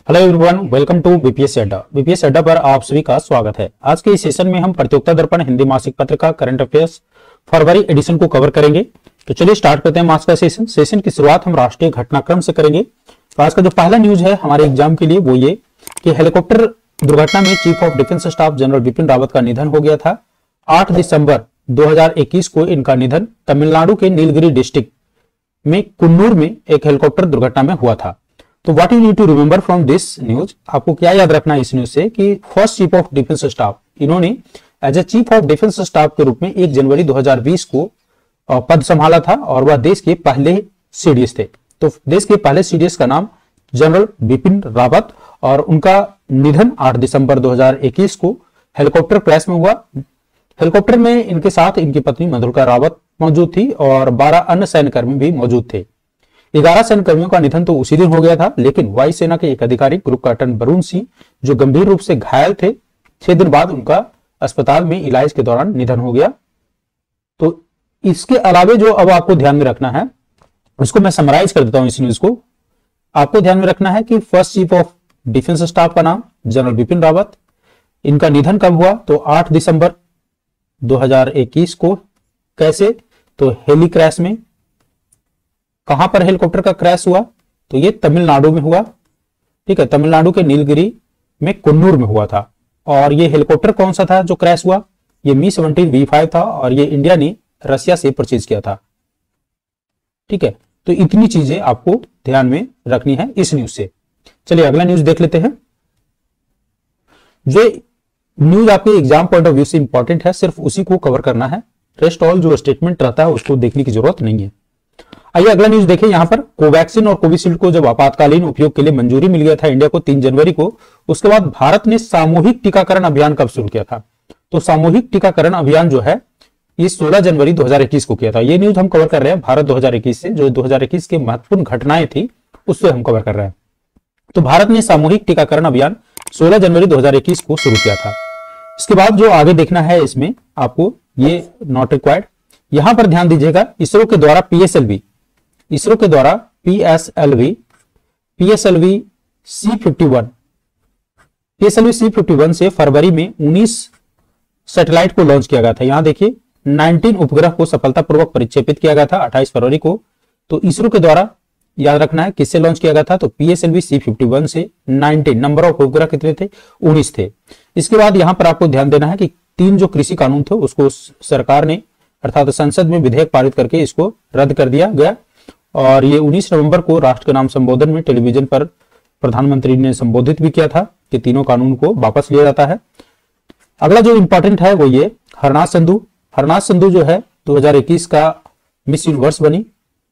Hello everyone, welcome to BPS Adda. BPS Adda पर आप सभी का स्वागत है। आज के इस सेशन में हम प्रतियोगिता दर्पण हिंदी मासिक पत्र का करंट अफेयर्स फरवरी एडिशन को कवर करेंगे। तो चलिए स्टार्ट करते हैं आज का सेशन की शुरुआत हम राष्ट्रीय घटनाक्रम से करेंगे। तो आज का जो पहला न्यूज है हमारे एग्जाम के लिए वो ये कि हेलीकॉप्टर दुर्घटना में chief of defence staff general Bipin Rawat का निधन हो गया था। 8 दिसंबर 2021 को इनका निधन तमिलनाडु के नीलगिरी डिस्ट्रिक्ट में कुन्नूर में एक हेलीकॉप्टर दुर्घटना में हुआ था। तो what you need to remember from this news, आपको क्या याद रखना है इस न्यूज से कि first chief of defence staff इन्होंने as a chief of defence staff के रूप में 1 जनवरी 2020 को पद संभाला था और वह देश के पहले सीडीएस थे। तो देश के पहले सीडीएस का नाम जनरल बिपिन रावत और उनका निधन 8 दिसंबर 2021 को हेलीकॉप्टर क्रैश में हुआ। हेलीकॉप्टर में इनके साथ इनकी पत्नी मधुलिका रावत मौजूद थी और 12 अन्य सैन्यकर्मी भी मौजूद थे। 11 सैन्यकर्मियों का निधन तो उसी दिन हो गया था, लेकिन वायुसेना के एक अधिकारी ग्रुप कैप्टन वरुण सिंह जो गंभीर रूप से घायल थे, 6 दिन बाद उनका अस्पताल में इलाज के दौरान निधन हो गया। तो इसके अलावे जो अब आपको ध्यान में रखना है उसको मैं समराइज कर देता हूं इस न्यूज को। आपको ध्यान में रखना है कि first chief of defence staff का नाम जनरल बिपिन रावत, इनका निधन कब हुआ तो 8 दिसंबर 2021 को। कैसे? तो हेली क्रैश में। कहां पर हेलीकॉप्टर का क्रैश हुआ तो ये तमिलनाडु में हुआ। ठीक है, तमिलनाडु के नीलगिरी में कुन्नूर में हुआ था। और ये हेलीकॉप्टर कौन सा था जो क्रैश हुआ? ये मी-17 V5 था और ये इंडिया ने रशिया से परचेज किया था। ठीक है, तो इतनी चीजें आपको ध्यान में रखनी है इस न्यूज से। चलिए अगला न्यूज देख लेते हैं। जो न्यूज आपके एग्जाम पॉइंट ऑफ व्यू से इंपॉर्टेंट है, सिर्फ उसी को कवर करना है। रेस्ट ऑल जो स्टेटमेंट रहता है उसको देखने की जरूरत नहीं है। आइए अगला न्यूज देखें। यहां पर कोवैक्सीन और कोविशील्ड को जब आपातकालीन उपयोग के लिए मंजूरी मिल गया था इंडिया को 3 जनवरी को, उसके बाद भारत ने सामूहिक टीकाकरण अभियान कब शुरू किया था? तो सामूहिक टीकाकरण अभियान जो है ये 16 जनवरी 2021 को किया था। ये न्यूज हम कवर कर रहे हैं भारत 2021 से, जो 2021 की महत्वपूर्ण घटनाएं थी उससे हम कवर कर रहे हैं। तो भारत ने सामूहिक टीकाकरण अभियान 16 जनवरी 2021 को शुरू किया था। इसके बाद जो आगे देखना है इसमें आपको ये नॉट रिक्वायर्ड। यहां पर ध्यान दीजिएगा, इसरो के द्वारा PSLV C51 से फरवरी में 19 सैटेलाइट को लॉन्च किया गया था। यहां देखिए 19 उपग्रह को सफलतापूर्वक परिक्षेपित किया गया था 28 फरवरी को। तो इसरो के द्वारा याद रखना है किससे लॉन्च किया गया था तो PSLV C51 से 19 नंबर ऑफ उपग्रह कितने थे? 19 थे। इसके बाद यहां पर आपको ध्यान देना है कि 3 जो कृषि कानून थे उसको सरकार ने अर्थात संसद में विधेयक पारित करके इसको रद्द कर दिया गया और ये 19 नवंबर को राष्ट्र के नाम संबोधन में टेलीविजन पर प्रधानमंत्री ने संबोधित भी किया था कि तीनों कानून को वापस लिया जाता है। अगला जो इंपॉर्टेंट है वो ये हरनाथ संधू जो है 2021 का मिस यूनिवर्स बनी।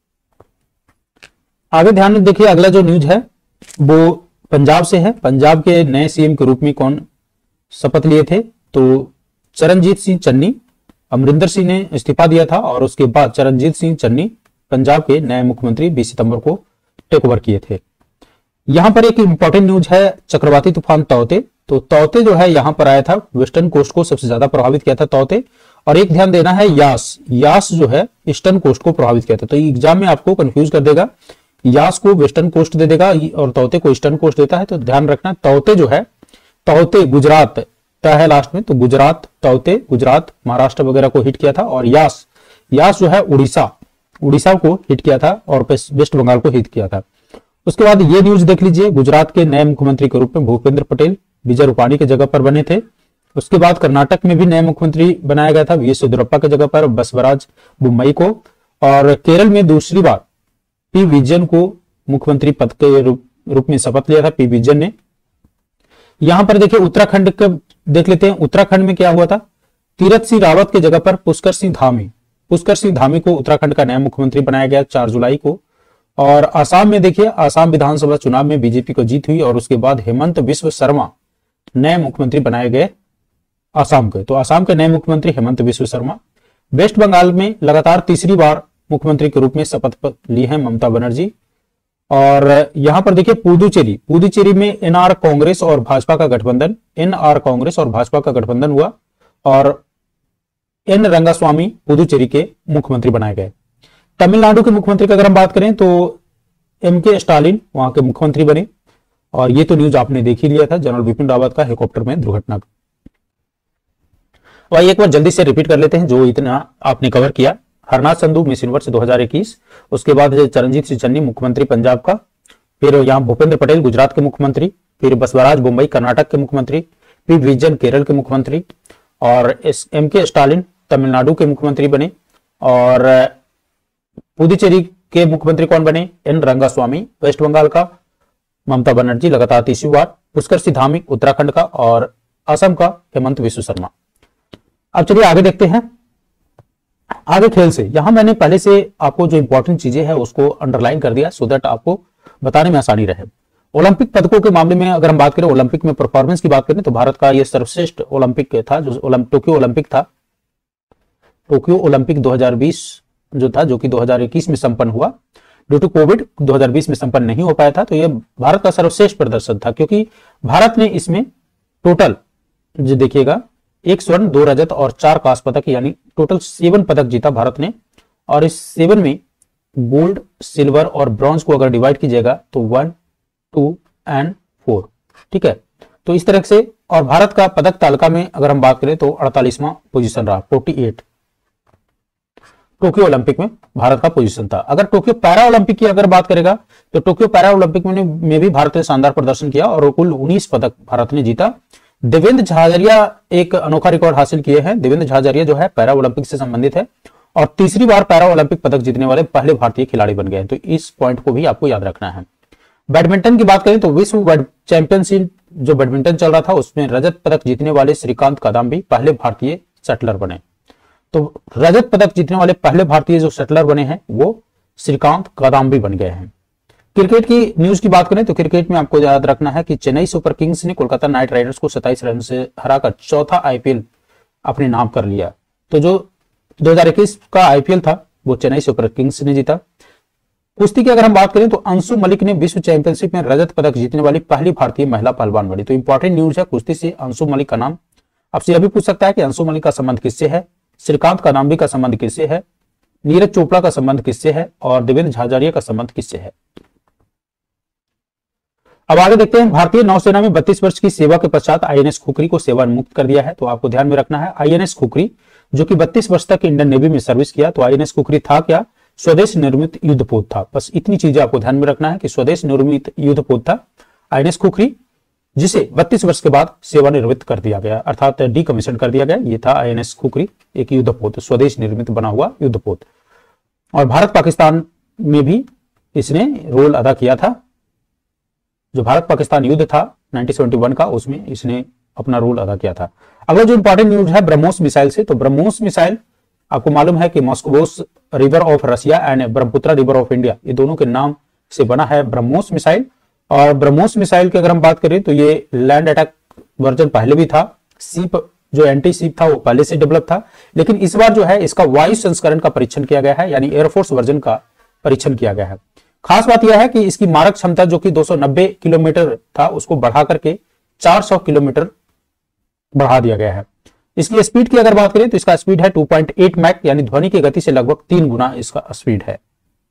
आगे ध्यान में देखिए, अगला जो न्यूज है वो पंजाब से है। पंजाब के नए सीएम के रूप में कौन शपथ लिए थे? तो चरणजीत सिंह चन्नी। अमरिंदर सिंह ने इस्तीफा दिया था और उसके बाद चरणजीत सिंह चन्नी पंजाब के नए मुख्यमंत्री 20 सितंबर को टेक ओवर किए थे। यहां पर एक इंपॉर्टेंट न्यूज है चक्रवाती तूफान तौते। तो तौते जो है यहां पर आया था, वेस्टर्न कोस्ट को सबसे ज्यादा प्रभावित किया था तौते। और एक ध्यान देना है यास जो है ईस्टर्न कोस्ट को प्रभावित किया था। तो एग्जाम में आपको कंफ्यूज कर देगा, यास को वेस्टर्न कोस्ट दे देगा और तौते को ईस्टर्न कोस्ट देता है। तो ध्यान रखना, तौते जो है तौते गुजरात क्या है लास्ट में, तो गुजरात, तौते गुजरात महाराष्ट्र वगैरह को हिट किया था और यास जो है उड़ीसा को हिट किया था और वेस्ट बंगाल को हिट किया था। उसके बाद ये न्यूज देख लीजिए, गुजरात के नए मुख्यमंत्री के रूप में भूपेंद्र पटेल विजय रूपाणी की जगह पर बने थे। उसके बाद कर्नाटक में भी नए मुख्यमंत्री बनाया गया था वीएस येदियुरप्पा की जगह पर बसवराज बोम्मई को। और केरल में दूसरी बार पी विजयन को मुख्यमंत्री पद के रूप में शपथ लिया था पी विजयन ने। यहां पर देखिए उत्तराखंड का देख लेते हैं। उत्तराखंड में क्या हुआ था? तीरथ सिंह रावत की जगह पर पुष्कर सिंह धामी को उत्तराखंड का नया मुख्यमंत्री बनाया गया 4 जुलाई को। और आसाम में देखिए, आसाम विधानसभा चुनाव में बीजेपी को जीत हुई और उसके बाद हेमंत बिस्व शर्मा नए मुख्यमंत्री बनाए गए आसाम के। तो आसाम के नए मुख्यमंत्री हेमंत बिस्व शर्मा। वेस्ट बंगाल में लगातार तीसरी बार मुख्यमंत्री के रूप में शपथ ली है ममता बनर्जी। और यहां पर देखिए पुदुचेरी में एनआर कांग्रेस और भाजपा का गठबंधन हुआ और एन रंगास्वामी पुदुचेरी के मुख्यमंत्री बनाए गए। तमिलनाडु के मुख्यमंत्री की अगर हम बात करें तो एम के स्टालिन वहां के मुख्यमंत्री बने। और ये तो न्यूज आपने देख ही लिया था, जनरल बिपिन रावत का हेलीकॉप्टर में दुर्घटना का। वही एक बार जल्दी से रिपीट कर लेते हैं जो इतना आपने कवर किया। हरनाथ संधू मिस यूनिवर्स 2021, उसके बाद चरणजीत सिंह चन्नी मुख्यमंत्री पंजाब का, फिर यहाँ भूपेंद्र पटेल गुजरात के मुख्यमंत्री, फिर बसवराज बोम्बई कर्नाटक के मुख्यमंत्री, पी विजयन केरल के मुख्यमंत्री, और एम.के. स्टालिन तमिलनाडु के मुख्यमंत्री बने, और पुदुचेरी के मुख्यमंत्री कौन बने? एन रंगास्वामी। वेस्ट बंगाल का ममता बनर्जी लगातार तीसरी बार, पुष्कर सिंह धामी उत्तराखंड का, और असम का हेमंत विश्व शर्मा। अब चलिए आगे देखते हैं, आगे खेल से। यहां मैंने पहले से आपको जो इंपॉर्टेंट चीजें हैं उसको अंडरलाइन कर दिया सो दैट आपको बताने में आसानी रहे। ओलंपिक पदकों के मामले में अगर हम बात करें, ओलंपिक में परफॉर्मेंस की बात करें तो भारत का यह सर्वश्रेष्ठ ओलंपिक था जो टोक्यो ओलंपिक था। टोक्यो ओलंपिक 2020 जो था, जो कि 2021 में संपन्न हुआ, ड्यू टू कोविड 2020 में संपन्न नहीं हो पाया था। तो यह भारत का सर्वश्रेष्ठ प्रदर्शन था, क्योंकि भारत ने इसमें टोटल जो देखिएगा 1 स्वर्ण 2 रजत और 4 कांस्य पदक, यानी टोटल 7 पदक जीता भारत ने। और इस 7 में गोल्ड, सिल्वर और ब्रॉन्ज को अगर डिवाइड कीजिएगा तो 1, 2 एंड 4, ठीक है। तो इस तरह से, और भारत का पदक तालिका में अगर हम बात करें तो 48वां पोजीशन रहा, 48 टोक्यो ओलंपिक में भारत का पोजीशन था। अगर टोक्यो पैरा ओलंपिक की अगर बात करेगा तो टोक्यो पैरा ओलंपिक में भी भारत ने शानदार प्रदर्शन किया और कुल 19 पदक भारत ने जीता। देवेंद्र झाझरिया एक अनोखा रिकॉर्ड हासिल किए हैं। देवेंद्र झाझरिया जो है पैरा ओलंपिक से संबंधित है और तीसरी बार पैरा ओलंपिक पदक जीतने वाले पहले भारतीय खिलाड़ी बन गए हैं। तो इस पॉइंट को भी आपको याद रखना है। बैडमिंटन की बात करें तो विश्व चैंपियनशिप जो बैडमिंटन चल रहा था उसमें रजत पदक जीतने वाले श्रीकांत कादाम्बी पहले भारतीय शटलर बने। तो रजत पदक जीतने वाले पहले भारतीय जो शटलर बने हैं वो श्रीकांत कादाम्बी बन गए हैं। क्रिकेट की न्यूज की बात करें तो क्रिकेट में आपको याद रखना है कि चेन्नई सुपर किंग्स ने कोलकाता नाइट राइडर्स को 27 रन से हराकर चौथा आईपीएल अपने नाम कर लिया। तो जो 2021 का आईपीएल था वो चेन्नई सुपर किंग्स ने जीता। कुश्ती की अगर हम बात करें तो अंशु मलिक ने विश्व चैंपियनशिप में रजत पदक जीतने वाली पहली भारतीय महिला पहलवान बनी। तो इंपॉर्टेंट न्यूज है कुश्ती से अंशु मलिक का नाम। आपसे यह भी पूछ सकता है कि अंशु मलिक का संबंध किससे है, श्रीकांत कादाम्बी का संबंध किससे है, नीरज चोपड़ा का संबंध किससे है और देवेंद्र झाझरिया का संबंध किससे है। अब आगे देखते हैं, भारतीय नौसेना में 32 वर्ष की सेवा के पश्चात आईएनएस खुखरी को सेवामुक्त कर दिया है। तो आपको ध्यान में रखना है आईएनएस खुखरी जो कि 32 वर्ष तक इंडियन नेवी में सर्विस किया। तो आईएनएस खुखरी था क्या? स्वदेश निर्मित युद्धपोत था। बस इतनी चीजें आपको ध्यान में रखना है कि स्वदेश निर्मित युद्धपोत था आईएनएस खुखरी, जिसे 32 वर्ष के बाद सेवानिवृत्त कर दिया गया, अर्थात डीकमीशन कर दिया गया। ये था आईएनएस खुखरी, एक युद्धपोत, स्वदेश निर्मित बना हुआ युद्धपोत। और भारत पाकिस्तान में भी इसने रोल अदा किया था। जो भारत पाकिस्तान युद्ध था 1971 का, उसमें इसने अपना रोल अदा किया था। अगला जो इंपॉर्टेंट न्यूज है ब्रह्मोस मिसाइल से, तो ब्रह्मोस मिसाइल आपको मालूम है कि मॉस्कोवोस river of Russia and Brahmaputra river of India, ये दोनों के नाम से बना है ब्रह्मोस मिसाइल। और ब्रह्मोस मिसाइल की अगर हम बात करें तो ये लैंड अटैक वर्जन पहले भी था, सीप जो एंटी सीप था वो पहले से डेवलप था, लेकिन इस बार जो है इसका वायु संस्करण का परीक्षण किया गया है, यानी एयरफोर्स वर्जन का परीक्षण किया गया है। खास बात यह है कि इसकी मारक क्षमता जो कि 290 किलोमीटर था उसको बढ़ा करके 400 किलोमीटर बढ़ा दिया गया है। इसकी स्पीड की अगर बात करें तो इसका स्पीड है 2.8 मैक, यानी ध्वनि की गति से लगभग 3 गुना इसका स्पीड है।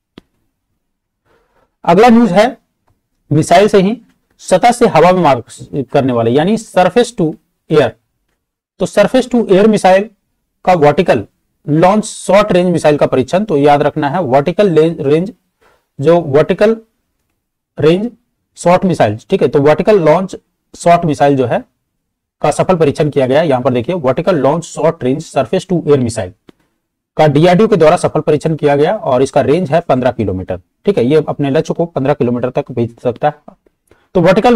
अगला न्यूज है मिसाइल से ही सतह से हवा में मार करने वाले, यानी सरफेस टू एयर। तो सरफेस टू एयर मिसाइल का vertical launch short range missile का परीक्षण, तो याद रखना है वर्टिकल रेंज, जो वर्टिकल रेंज शॉर्ट मिसाइल, ठीक है। तो वर्टिकल लॉन्च शॉर्ट मिसाइल जो है का सफल परीक्षण किया गया। यहां पर देखिए vertical launch short range surface to air missile का डीआरडीओ के द्वारा सफल परीक्षण किया गया और इसका रेंज है 15 किलोमीटर, ठीक है। ये अपने लक्ष्य को 15 किलोमीटर तक भेज सकता है। तो vertical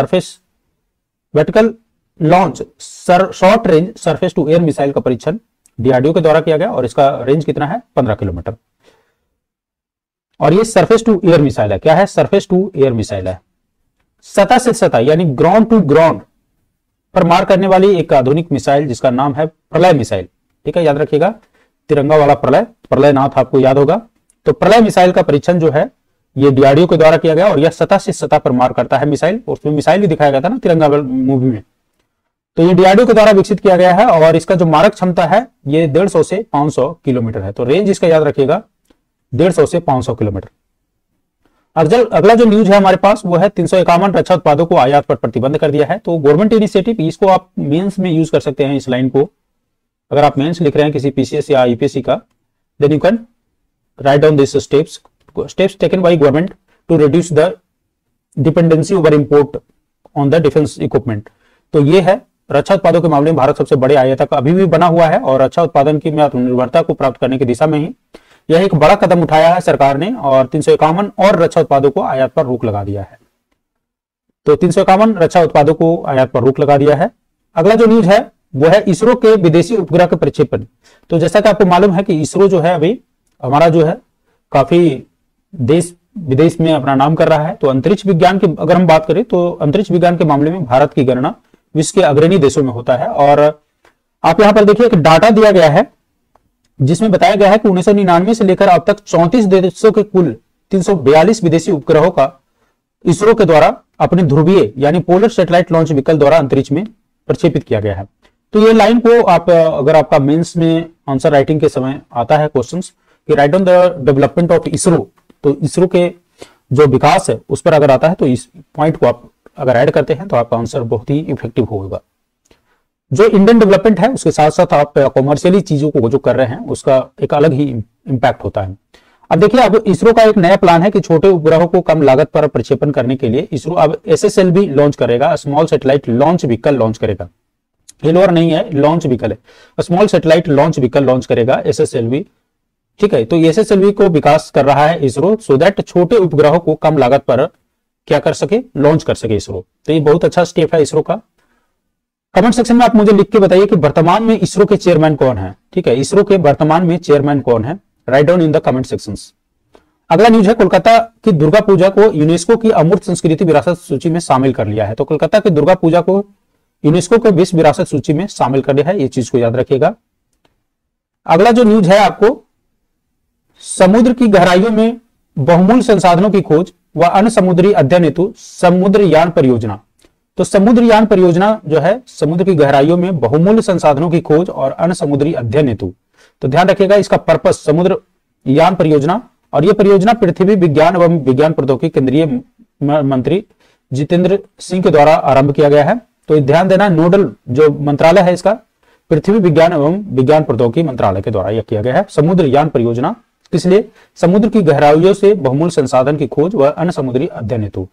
launch short range surface to air missile का परीक्षण डीआरडीओ के द्वारा किया गया और इसका रेंज कितना है? 15 किलोमीटर। और ये सरफेस टू एयर मिसाइल है। क्या है? सरफेस टू एयर मिसाइल है। सतह से सतह यानी ग्राउंड टू ग्राउंड पर मार करने वाली एक आधुनिक मिसाइल जिसका नाम है प्रलय मिसाइल, ठीक है। याद रखिएगा तिरंगा वाला प्रलय नाथ आपको याद होगा। तो प्रलय मिसाइल का परीक्षण जो है ये डीआरडीओ के द्वारा किया गया और यह सतह से सतह पर मार करता है मिसाइल। उसमें मिसाइल भी दिखाया गया था ना तिरंगा मूवी में। तो ये डीआरडीओ के द्वारा विकसित किया गया है और इसका जो मारक क्षमता है ये 150 से 500 किलोमीटर है। तो रेंज इसका याद रखिएगा 150 से 500 किलोमीटर। अगला जो न्यूज है हमारे पास वो है 351 रक्षा उत्पादों को आयात पर प्रतिबंध कर दिया है। तो गवर्नमेंट इनिशिएटिव, इसको आप मेंस में यूज कर सकते हैं। इस लाइन को अगर आप मेंस लिख रहे हैं किसी पीसीएस या यूपीएससी का, then you can write down this steps taken by government to reduce the dependency over import on the defence equipment. तो ये है रक्षा उत्पादों के मामले में भारत सबसे बड़े आयातक अभी भी बना हुआ है और रक्षा उत्पादन की आत्मनिर्भरता को प्राप्त करने की दिशा में ही यह एक बड़ा कदम उठाया है सरकार ने और 351 और रक्षा उत्पादों को आयात पर रोक लगा दिया है। तो 351 रक्षा उत्पादों को आयात पर रोक लगा दिया है। अगला जो न्यूज है वो है इसरो के विदेशी उपग्रह के प्रक्षेपण। तो जैसा कि आपको मालूम है कि इसरो जो है अभी हमारा जो है काफी देश विदेश में अपना नाम कर रहा है। तो अंतरिक्ष विज्ञान की अगर हम बात करें तो अंतरिक्ष विज्ञान के मामले में भारत की गणना विश्व के अग्रणी देशों में होता है। और आप यहां पर देखिए कि डाटा दिया गया है जिसमें बताया गया है कि 1999 से लेकर अब तक 34 देशों के कुल 342 विदेशी उपग्रहों का इसरो के द्वारा अपने ध्रुवीय यानी पोलर सैटेलाइट लॉन्च व्हीकल द्वारा अंतरिक्ष में प्रक्षेपित किया गया है। तो ये लाइन को आप अगर आपका मेंस में आंसर राइटिंग के समय आता है क्वेश्चंस कि write on the development of ISRO, तो इसरो के जो विकास है उस पर अगर आता है तो इस पॉइंट को आप अगर ऐड करते हैं तो आपका आंसर बहुत ही इफेक्टिव होगा। जो इंडियन डेवलपमेंट है उसके साथ साथ आप कॉमर्शियली चीजों को जो कर रहे हैं उसका एक अलग ही इंपैक्ट होता है। अब देखिए अब इसरो का एक नया प्लान है कि छोटे उपग्रहों को कम लागत पर प्रक्षेपण करने के लिए इसरो अब SSLV लॉन्च करेगा, small satellite launch vehicle launch करेगा। हेलोर नहीं है, लॉन्च व्हीकल है, small satellite launch vehicle launch करेगा SSLV। ठीक है, तो SSLV को विकास कर रहा है इसरो सो दैट छोटे उपग्रहों को कम लागत पर क्या कर सके, लॉन्च कर सके इसरो। तो ये बहुत अच्छा स्टेप है इसरो का। कमेंट सेक्शन में आप मुझे लिख के बताइए कि वर्तमान में इसरो के चेयरमैन कौन है। ठीक है, इसरो के वर्तमान में चेयरमैन कौन है, write down in the comment sections. अगला न्यूज है कोलकाता की दुर्गा पूजा को यूनेस्को की अमूर्त संस्कृति विरासत सूची में शामिल कर लिया है। तो कोलकाता की दुर्गा पूजा को यूनेस्को के विश्व विरासत सूची में शामिल कर लिया है, ये चीज को याद रखिएगा। अगला जो न्यूज है आपको समुद्र की गहराइयों में बहुमूल्य संसाधनों की खोज व अन्य समुद्री अध्ययन हेतु समुद्रयान परियोजना। तो समुद्रयान परियोजना जो है समुद्र की गहराइयों में बहुमूल्य संसाधनों की खोज और अन्य समुद्री अध्ययन हेतु, तो ध्यान रखिएगा इसका पर्पस समुद्रयान परियोजना। और यह परियोजना पृथ्वी विज्ञान एवं विज्ञान प्रौद्योगिकी केंद्रीय मंत्री जितेंद्र सिंह के द्वारा आरंभ किया गया है। तो ध्यान देना नोडल जो मंत्रालय है इसका पृथ्वी विज्ञान एवं विज्ञान प्रौद्योगिकी मंत्रालय के द्वारा यह किया गया है समुद्रयान परियोजना। इसलिए समुद्र की गहराइयों से बहुमूल्य संसाधन की खोज व अन्य समुद्री अध्ययन हेतु।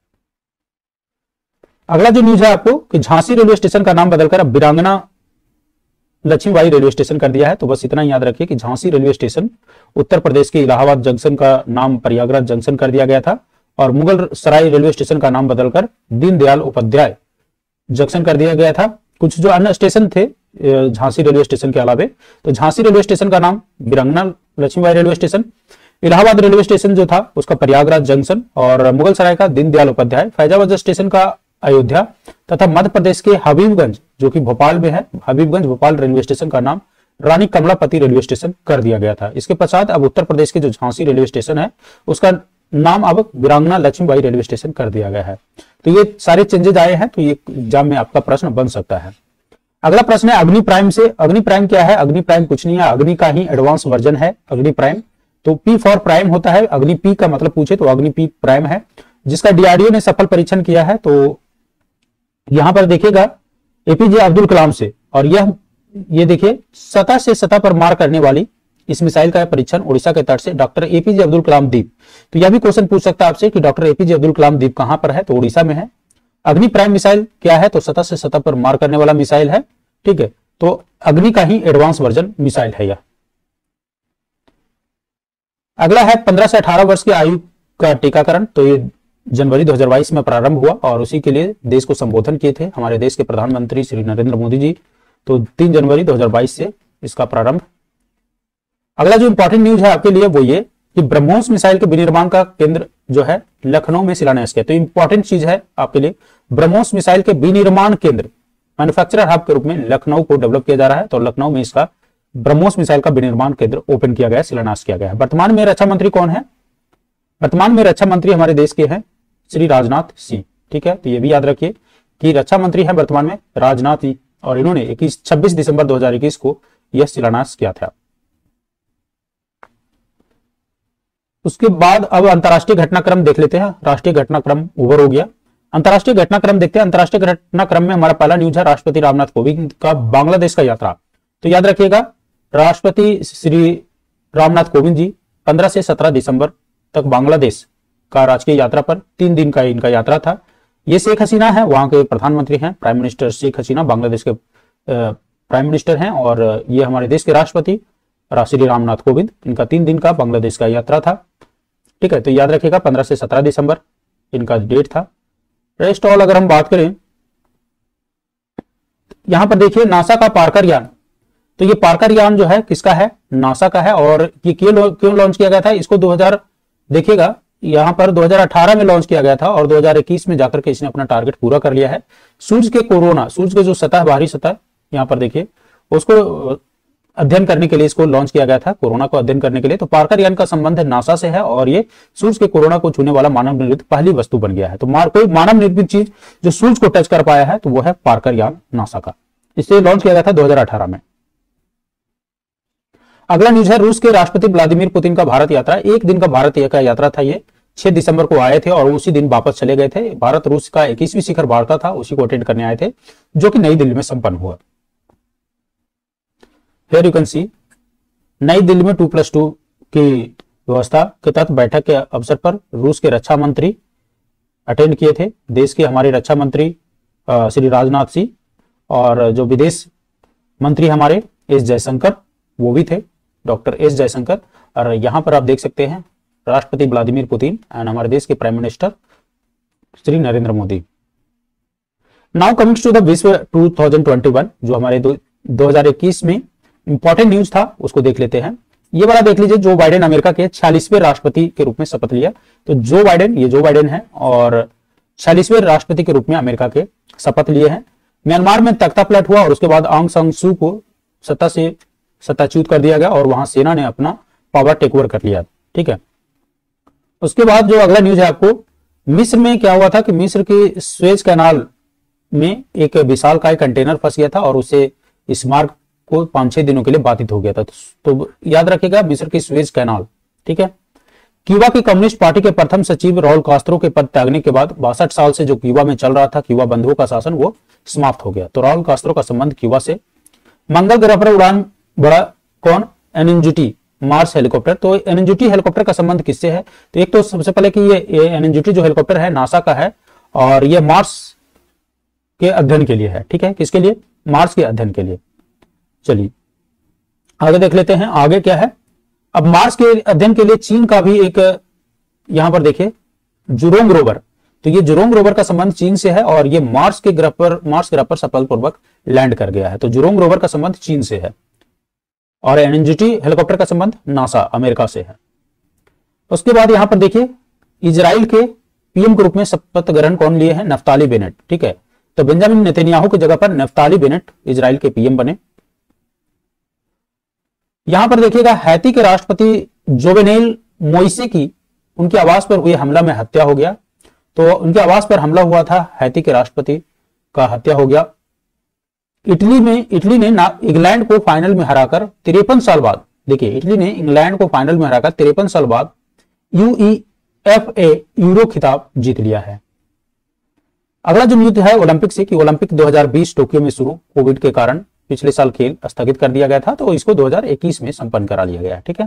अगला जो न्यूज है आपको कि झांसी रेलवे स्टेशन का नाम बदलकर अब वीरांगना लक्ष्मीबाई रेलवे स्टेशन कर दिया है। तो बस इतना ही याद रखिए कि झांसी रेलवे स्टेशन उत्तर प्रदेश के इलाहाबाद जंक्शन का नाम प्रयागराज जंक्शन कर दिया गया था और मुगल सराय रेलवे स्टेशन का नाम बदलकर दीनदयाल उपाध्याय जंक्शन कर दिया गया था। कुछ जो अन्य स्टेशन थे झांसी रेलवे स्टेशन के अलावे, तो झांसी रेलवे स्टेशन का नाम Veerangana Lakshmibai railway station, Allahabad railway station जो था उसका प्रयागराज जंक्शन और मुगल सराय का दीनदयाल उपाध्याय, फैजाबाद स्टेशन का अयोध्या तथा मध्य प्रदेश के हबीबगंज जो कि भोपाल में है, हबीबगंज भोपाल रेलवे स्टेशन का नाम रानी कमलापति रेलवे स्टेशन कर दिया गया था। इसके पश्चात अब उत्तर प्रदेश के जो झांसी रेलवे स्टेशन है उसका नाम अब वीरांगना लक्ष्मीबाई रेलवे स्टेशन कर दिया गया है। तो ये सारे चेंजेस आए हैं, तो ये एग्जाम में आपका प्रश्न बन सकता है। अगला प्रश्न है अग्नि प्राइम से। अग्नि प्राइम क्या है? अग्नि प्राइम कुछ नहीं है, अग्नि का ही एडवांस वर्जन है अग्नि प्राइम। तो पी फॉर प्राइम होता है, अग्नि पी का मतलब पूछे तो अग्नि पी प्राइम है जिसका डीआरडीओ ने सफल परीक्षण किया है। तो यहां पर देखिएगा एपीजे अब्दुल कलाम से, और ये देखिए सतह से सतह पर मार करने वाली इस मिसाइल का परीक्षण उड़ीसा के तट से डॉक्टर एपीजे अब्दुल कलाम द्वीप। तो यह भी क्वेश्चन पूछ सकता है आपसे कि डॉक्टर एपीजे अब्दुल कलाम द्वीप कहां पर है, तो उड़ीसा में है। अग्नि प्राइम मिसाइल क्या है, तो सतह से सतह पर मार करने वाला मिसाइल है। ठीक है, तो अग्नि का ही एडवांस वर्जन मिसाइल है यह। अगला है 15 से 18 वर्ष की आयु का टीकाकरण। तो ये जनवरी 2022 में प्रारंभ हुआ और उसी के लिए देश को संबोधन किए थे हमारे देश के प्रधानमंत्री श्री नरेंद्र मोदी जी। तो 3 जनवरी 2022 से इसका प्रारंभ। अगला जो इंपॉर्टेंट न्यूज है आपके लिए वो ये कि ब्रह्मोस मिसाइल के विनिर्माण का केंद्र जो है लखनऊ में शिलान्यास किया। तो इंपॉर्टेंट चीज है आपके लिए, ब्रह्मोस मिसाइल के विनिर्माण केंद्र मैन्युफैक्चरर हब के रूप में लखनऊ को डेवलप किया जा रहा है। तो लखनऊ में इसका ब्रह्मोस मिसाइल का विनिर्माण केंद्र ओपन किया गया, शिलान्यास किया गया। वर्तमान में रक्षा मंत्री कौन है? वर्तमान में रक्षा मंत्री हमारे देश के हैं श्री राजनाथ सिंह। ठीक है, तो ये भी याद रखिए कि रक्षा मंत्री है वर्तमान में राजनाथ सिंह और इन्होंने 26 दिसंबर 2021 को यह शिलान्यास किया था। उसके बाद अब अंतर्राष्ट्रीय घटनाक्रम देख लेते हैं। राष्ट्रीय घटनाक्रम ओवर हो गया, अंतर्राष्ट्रीय घटनाक्रम देखते हैं। अंतर्राष्ट्रीय घटनाक्रम में हमारा पहला न्यूज है राष्ट्रपति रामनाथ कोविंद का बांग्लादेश का यात्रा। तो याद रखिएगा, राष्ट्रपति श्री रामनाथ कोविंद जी 15 से 17 दिसंबर तक बांग्लादेश का राजकीय यात्रा पर 3 दिन का इनका यात्रा था। ये शेख हसीना है, वहां के प्रधानमंत्री हैं, प्राइम मिनिस्टर शेख हसीना बांग्लादेश के प्राइम मिनिस्टर हैं, और ये हमारे देश के राष्ट्रपति श्री रामनाथ कोविंद, इनका 3 दिन का बांग्लादेश का यात्रा था। ठीक है, तो याद रखिएगा 15 से 17 दिसंबर इनका डेट था। रेस्ट ऑल अगर हम बात करें, यहां पर देखिए नासा का पार्कर यान। तो ये पार्कर यान जो है किसका है? नासा का है। और ये क्यों लॉन्च किया गया था? इसको 2000 देखिएगा यहां पर 2018 में लॉन्च किया गया था और 2021 में जाकर के इसने अपना टारगेट पूरा कर लिया है। सूरज के जो सतह, बाहरी सतह यहां पर देखिए, उसको अध्ययन करने के लिए इसको लॉन्च किया गया था, कोरोना को अध्ययन करने के लिए। तो पार्कर यान का संबंध नासा से है और ये सूरज के कोरोना को छूने वाला मानव निर्मित पहली वस्तु बन गया है। तो कोई मानव निर्मित चीज जो सूरज को टच कर पाया है तो वो है पार्कर यान नासा का। इसे लॉन्च किया गया था 2018 में। अगला न्यूज है रूस के राष्ट्रपति व्लादिमीर पुतिन का भारत यात्रा। 1 दिन का भारत का यात्रा था। ये 6 दिसंबर को आए थे और उसी दिन वापस चले गए थे। भारत रूस का 21वीं शिखर वार्ता था, उसी को अटेंड करने आए थे, जो कि नई दिल्ली में संपन्न हुआ। Here you can see, नई दिल्ली में 2+2 की व्यवस्था के तहत बैठक के अवसर पर रूस के रक्षा मंत्री अटेंड किए थे। देश के हमारे रक्षा मंत्री श्री राजनाथ सिंह और जो विदेश मंत्री हमारे एस जयशंकर, वो भी थे, डॉक्टर एस जयशंकर। और यहां पर आप देख सकते हैं राष्ट्रपति व्लादिमीर पुतिन एंड हमारे देश के prime minister Shri Narendra Modi. Now coming to the विश्व 2021, जो हमारे 2021 में इंपॉर्टेंट न्यूज था, उसको देख लेते हैं। ये वाला देख लीजिए, जो बाइडेन अमेरिका के 46वें राष्ट्रपति के रूप में शपथ लिया। तो जो बाइडेन है और 46वें राष्ट्रपति के रूप में अमेरिका के शपथ लिए हैं। म्यांमार में तख्ता पलट हुआ और उसके बाद आंग सान सू को सत्ता से सत्ताच्युत कर दिया गया और वहां सेना ने अपना पावर टेक ओवर कर लिया। ठीक है, उसके बाद जो अगला न्यूज है आपको, मिस्र में क्या हुआ था कि मिस्र के स्वेज कैनाल में एक विशालकाय कंटेनर फंस गया था और उसे इस मार्ग को 5-6 दिनों के लिए बाधित हो गया था। तो याद रखिएगा मिस्र की स्वेज कैनाल। ठीक है, क्यूबा की कम्युनिस्ट पार्टी के प्रथम सचिव राउल कास्त्रो के पद त्यागने के बाद 62 साल से जो क्यूबा में चल रहा था क्यूबा बंधुओं का शासन, वो समाप्त हो गया। तो राउल कास्त्रो का संबंध क्यूबा से। मंगल ग्रह पर उड़ान बड़ा कौन? एनएनजीटी मार्स हेलीकॉप्टर। तो एनएनजीटी हेलीकॉप्टर का संबंध किससे है? तो एक तो सबसे पहले कि ये एनएनजीटी जो हेलीकॉप्टर है नासा का है और ये मार्स के अध्ययन के लिए है। ठीक है, किसके लिए? मार्स के अध्ययन के लिए। चलिए आगे देख लेते हैं, आगे क्या है। अब मार्स के अध्ययन के लिए चीन का भी एक, यहां पर देखिए जुरोंग रोवर। तो ये जुरोंग रोवर का संबंध चीन से है और ये मार्स ग्रह पर सफलपूर्वक लैंड कर गया है। तो जुरोंग रोवर का संबंध चीन से है और एनएनजीटी हेलीकॉप्टर का संबंध नासा अमेरिका से है। उसके बाद यहां पर देखिए इजराइल के पीएम के रूप में शपथ ग्रहण कौन लिए हैं? Naftali Bennett. ठीक है, तो बेंजामिन नेतन्याहू की जगह पर नफ्ताली बेनेट इजराइल के पीएम बने। यहां पर देखिएगा हैती के राष्ट्रपति जोवेनेल मोइसे की उनके आवास पर हुए हमला में हत्या हो गया। तो उनके आवास पर हमला हुआ था, हैती के राष्ट्रपति का हत्या हो गया। इटली ने इंग्लैंड को फाइनल में हराकर 53 साल बाद, देखिए इटली ने इंग्लैंड को फाइनल में हराकर 53 साल बाद यूईएफए यूरो खिताब जीत लिया है। अगला जो न्यूज है ओलंपिक से, कि ओलंपिक 2020 टोक्यो में शुरू, कोविड के कारण पिछले साल खेल स्थगित कर दिया गया था, तो इसको 2021 में संपन्न करा लिया गया। ठीक है,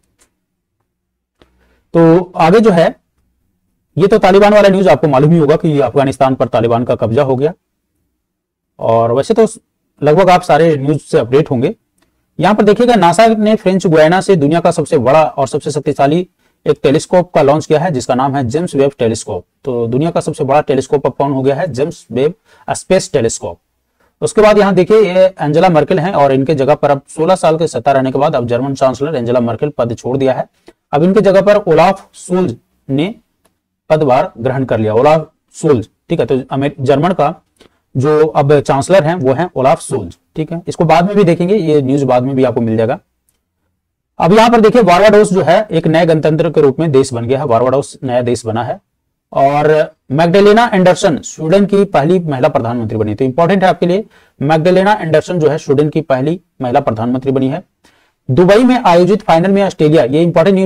तो आगे जो है ये तो तालिबान वाला न्यूज आपको मालूम ही होगा कि अफगानिस्तान पर तालिबान का कब्जा हो गया और वैसे तो लगभग आप सारे न्यूज से अपडेट होंगे। यहां पर देखिएगा नासा ने फ्रेंच गुयाना से दुनिया का सबसे बड़ा और सबसे शक्तिशाली एक टेलीस्कोप का लॉन्च किया है जिसका नाम है जेम्स वेब टेलीस्कोप। तो दुनिया का सबसे बड़ा टेलीस्कोप अब कौन हो गया है? James Webb space telescope. उसके बाद यहां देखिए ये एंजेला मर्केल हैं और इनके जगह पर अब 16 साल के सत्ता रहने के बाद अब जर्मन चांसलर एंजेला मर्केल पद छोड़ दिया है। अब इनके जगह पर ओलाफ सोल्ज ने पदभार ग्रहण कर लिया, ओलाफ सोल्ज। ठीक है, तो जर्मन का जो अब चांसलर हैं वो हैं ओलाफ सोल्ज। ठीक है, इसको बाद में भी देखेंगे, ये न्यूज बाद में भी आपको मिल जाएगा। अब यहां पर देखिए बारबाडोस जो है एक नए गणतंत्र के रूप में देश बन गया है, बारबाडोस नया देश बना है और मैग्डलेना एंडरसन स्वीडन की पहली महिला प्रधानमंत्री बनी। तो इंपॉर्टेंट है आपके लिए, मैग्डलेना एंडरसन जो है स्वीडन की पहली महिला प्रधानमंत्री बनी है। दुबई में आयोजित फाइनल में ऑस्ट्रेलिया, ये इंपॉर्टेंट न्यूज है,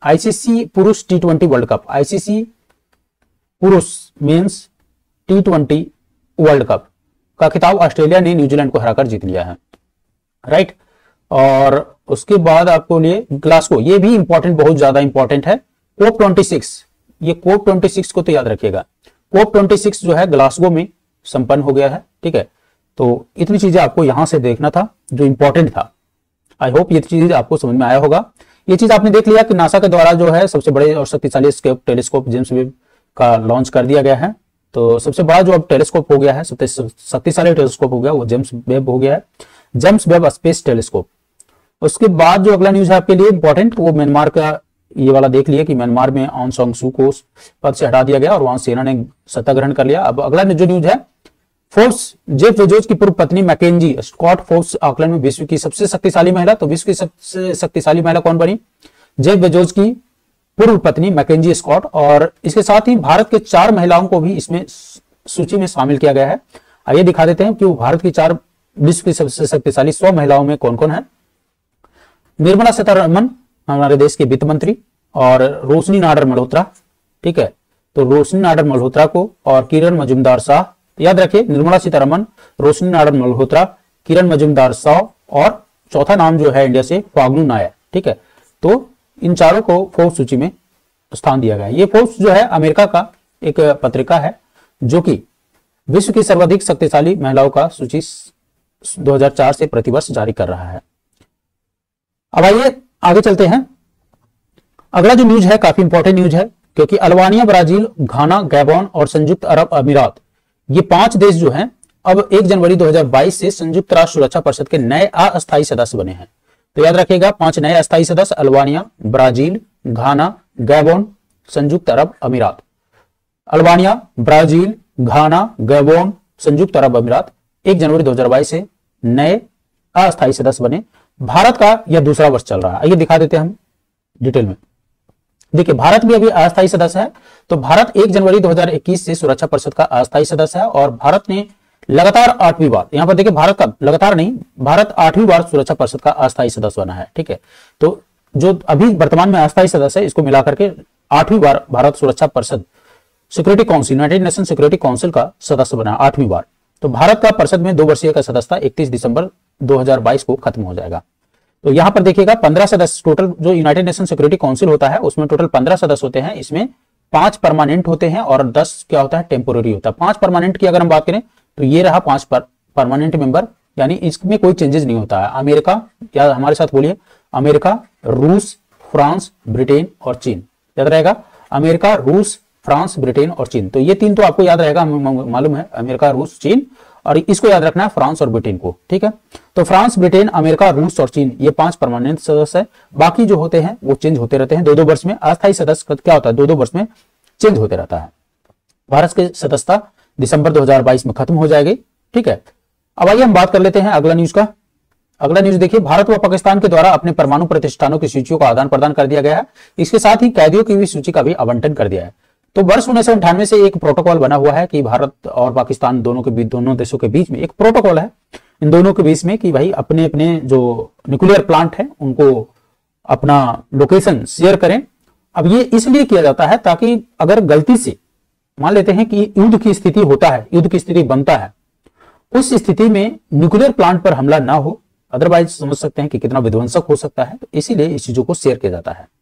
आईसीसी पुरुष T20 वर्ल्ड कप, आईसीसी पुरुष मींस T20 वर्ल्ड कप का खिताब ऑस्ट्रेलिया ने न्यूजीलैंड को हराकर जीत लिया है, राइट। और उसके बाद आपको लिए ग्लासगो, ये भी इंपॉर्टेंट, बहुत ज्यादा इंपॉर्टेंट है। कोप 26, ये कोप 26 को तो याद रखिएगा, कोप 26 जो है ग्लासगो में संपन्न हो गया है, ठीक है। तो इतनी चीजें आपको यहां से देखना था जो इंपॉर्टेंट था। आई होप ये चीज आपको समझ में आया होगा। ये चीज आपने देख लिया कि नासा के द्वारा जो है सबसे बड़े और शक्तिशाली टेलीस्कोप जेम्स वेब का लॉन्च कर दिया गया है। तो सबसे बड़ा जो अब टेलीस्कोप हो गया है, शक्तिशाली टेलीस्कोप हो गया, वो जेम्स वेब हो गया है, जेम्स वेब स्पेस टेलीस्कोप। उसके बाद जो अगला न्यूज है आपके लिए इंपॉर्टेंट, वो म्यांमार का ये वाला देख लिया कि म्यांमार में ऑंग सान सू को पद से हटा दिया गया और वहां सेना ने सत्ता ग्रहण कर लिया। अब अगला जो न्यूज है, फोर्ब्स, जेफ बेजोस की पूर्व पत्नी मैकेंजी स्कॉट फोर्ब्स आकलन में विश्व की सबसे शक्तिशाली महिला। तो विश्व की सबसे शक्तिशाली महिला कौन बनी? जेफ बेजोस की पूर्व पत्नी मैकेंजी स्कॉट। और इसके साथ ही भारत के 4 महिलाओं को भी इसमें सूची में शामिल किया गया है। आइए दिखा देते हैं कि वो भारत की 4 विश्व की सबसे शक्तिशाली 100 महिलाओं में कौन कौन है। निर्मला सीतारमण हमारे देश के वित्त मंत्री, और रोशनी नाडर मल्होत्रा, ठीक है। तो रोशनी नाडर मल्होत्रा को और किरण मजूमदार शाह, याद रखिए निर्मला सीतारमण, रोशनी नाडर मल्होत्रा, किरण मजूमदार शाह और चौथा नाम जो है इंडिया से फागनू नायर, ठीक है। तो इन चारों को फोर्ब्स सूची में स्थान दिया गया है। ये फोर्ब्स जो है अमेरिका का एक पत्रिका है जो कि विश्व की सर्वाधिक शक्तिशाली महिलाओं का सूची 2004 से प्रतिवर्ष जारी कर रहा है। अब आइए आगे चलते हैं। अगला जो न्यूज है काफी इंपॉर्टेंट न्यूज है, क्योंकि अल्बानिया, ब्राजील, घाना, गैबोन और संयुक्त अरब अमीरात, ये 5 देश जो हैं अब 1 जनवरी 2022 से संयुक्त राष्ट्र सुरक्षा परिषद के नए अस्थायी सदस्य बने हैं। तो याद रखिएगा 5 नए अस्थायी सदस्य, अल्बानिया, ब्राजील, घाना, गैबोन, संयुक्त अरब अमीरात। अल्बानिया, ब्राजील, घाना, गैबोन, संयुक्त अरब अमीरात 1 जनवरी 2022 से नए अस्थायी सदस्य बने। भारत का यह दूसरा वर्ष चल रहा है। आइए दिखा देते हैं हम डिटेल में। देखिए भारत भी अभी अस्थायी सदस्य है। तो भारत 1 जनवरी 2021 से सुरक्षा परिषद का अस्थायी सदस्य है और भारत ने लगातार 8वीं बार, यहां पर देखिए भारत का लगातार नहीं, भारत 8वीं बार सुरक्षा परिषद का अस्थायी सदस्य बना है, ठीक है। तो जो अभी वर्तमान में अस्थायी सदस्य है इसको मिलाकर के 8वीं बार भारत सुरक्षा परिषद, security council, United Nation security council का सदस्य बना 8वीं बार। तो भारत का परिषद में 2 वर्षीय का सदस्यता 31 दिसंबर 2022 को खत्म हो जाएगा। तो यहां पर देखिएगा 15 सदस्य टोटल, जो यूनाइटेड नेशन सिक्योरिटी काउंसिल होता है उसमें टोटल 15 सदस्य होते हैं। इसमें 5 परमानेंट होते हैं और 10 क्या होता है, टेम्पोररी होता है। 5 परमानेंट की अगर हम बात करें तो ये रहा 5 परमानेंट मेंबर, यानी इसमें कोई चेंजेस नहीं होता है। अमेरिका, या हमारे साथ बोलिए, अमेरिका, रूस, फ्रांस, ब्रिटेन और चीन, याद रहेगा। अमेरिका, रूस, फ्रांस, ब्रिटेन और चीन। तो ये 3 तो आपको याद रहेगा, मालूम है, अमेरिका, रूस, चीन, और इसको याद रखना है फ्रांस और ब्रिटेन को, ठीक है। तो फ्रांस, ब्रिटेन, अमेरिका, रूस और चीन, ये 5 परमानेंट सदस्य है। बाकी जो होते हैं वो चेंज होते रहते हैं 2-2 वर्ष में। अस्थायी सदस्य क्या होता है, 2-2 वर्ष में चेंज होते रहता है। भारत की सदस्यता दिसंबर 2022 में खत्म हो जाएगी, ठीक है। अब आइए हम बात कर लेते हैं अगला न्यूज का। अगला न्यूज देखिए, भारत व पाकिस्तान के द्वारा अपने परमाणु प्रतिष्ठानों की सूचियों का आदान प्रदान कर दिया गया है। इसके साथ ही कैदियों की भी सूची का भी आवंटन कर दिया है। तो वर्ष 1998 से एक प्रोटोकॉल बना हुआ है कि भारत और पाकिस्तान दोनों देशों के बीच में एक प्रोटोकॉल है इन दोनों के बीच में कि भाई अपने अपने जो न्यूक्लियर प्लांट है उनको अपना लोकेशन शेयर करें। अब ये इसलिए किया जाता है ताकि अगर गलती से मान लेते हैं कि युद्ध की स्थिति होता है, युद्ध की स्थिति बनता है, उस स्थिति में न्यूक्लियर प्लांट पर हमला ना हो, अदरवाइज समझ सकते हैं कि कितना विध्वंसक हो सकता है। तो इसीलिए इस चीजों को शेयर किया जाता है।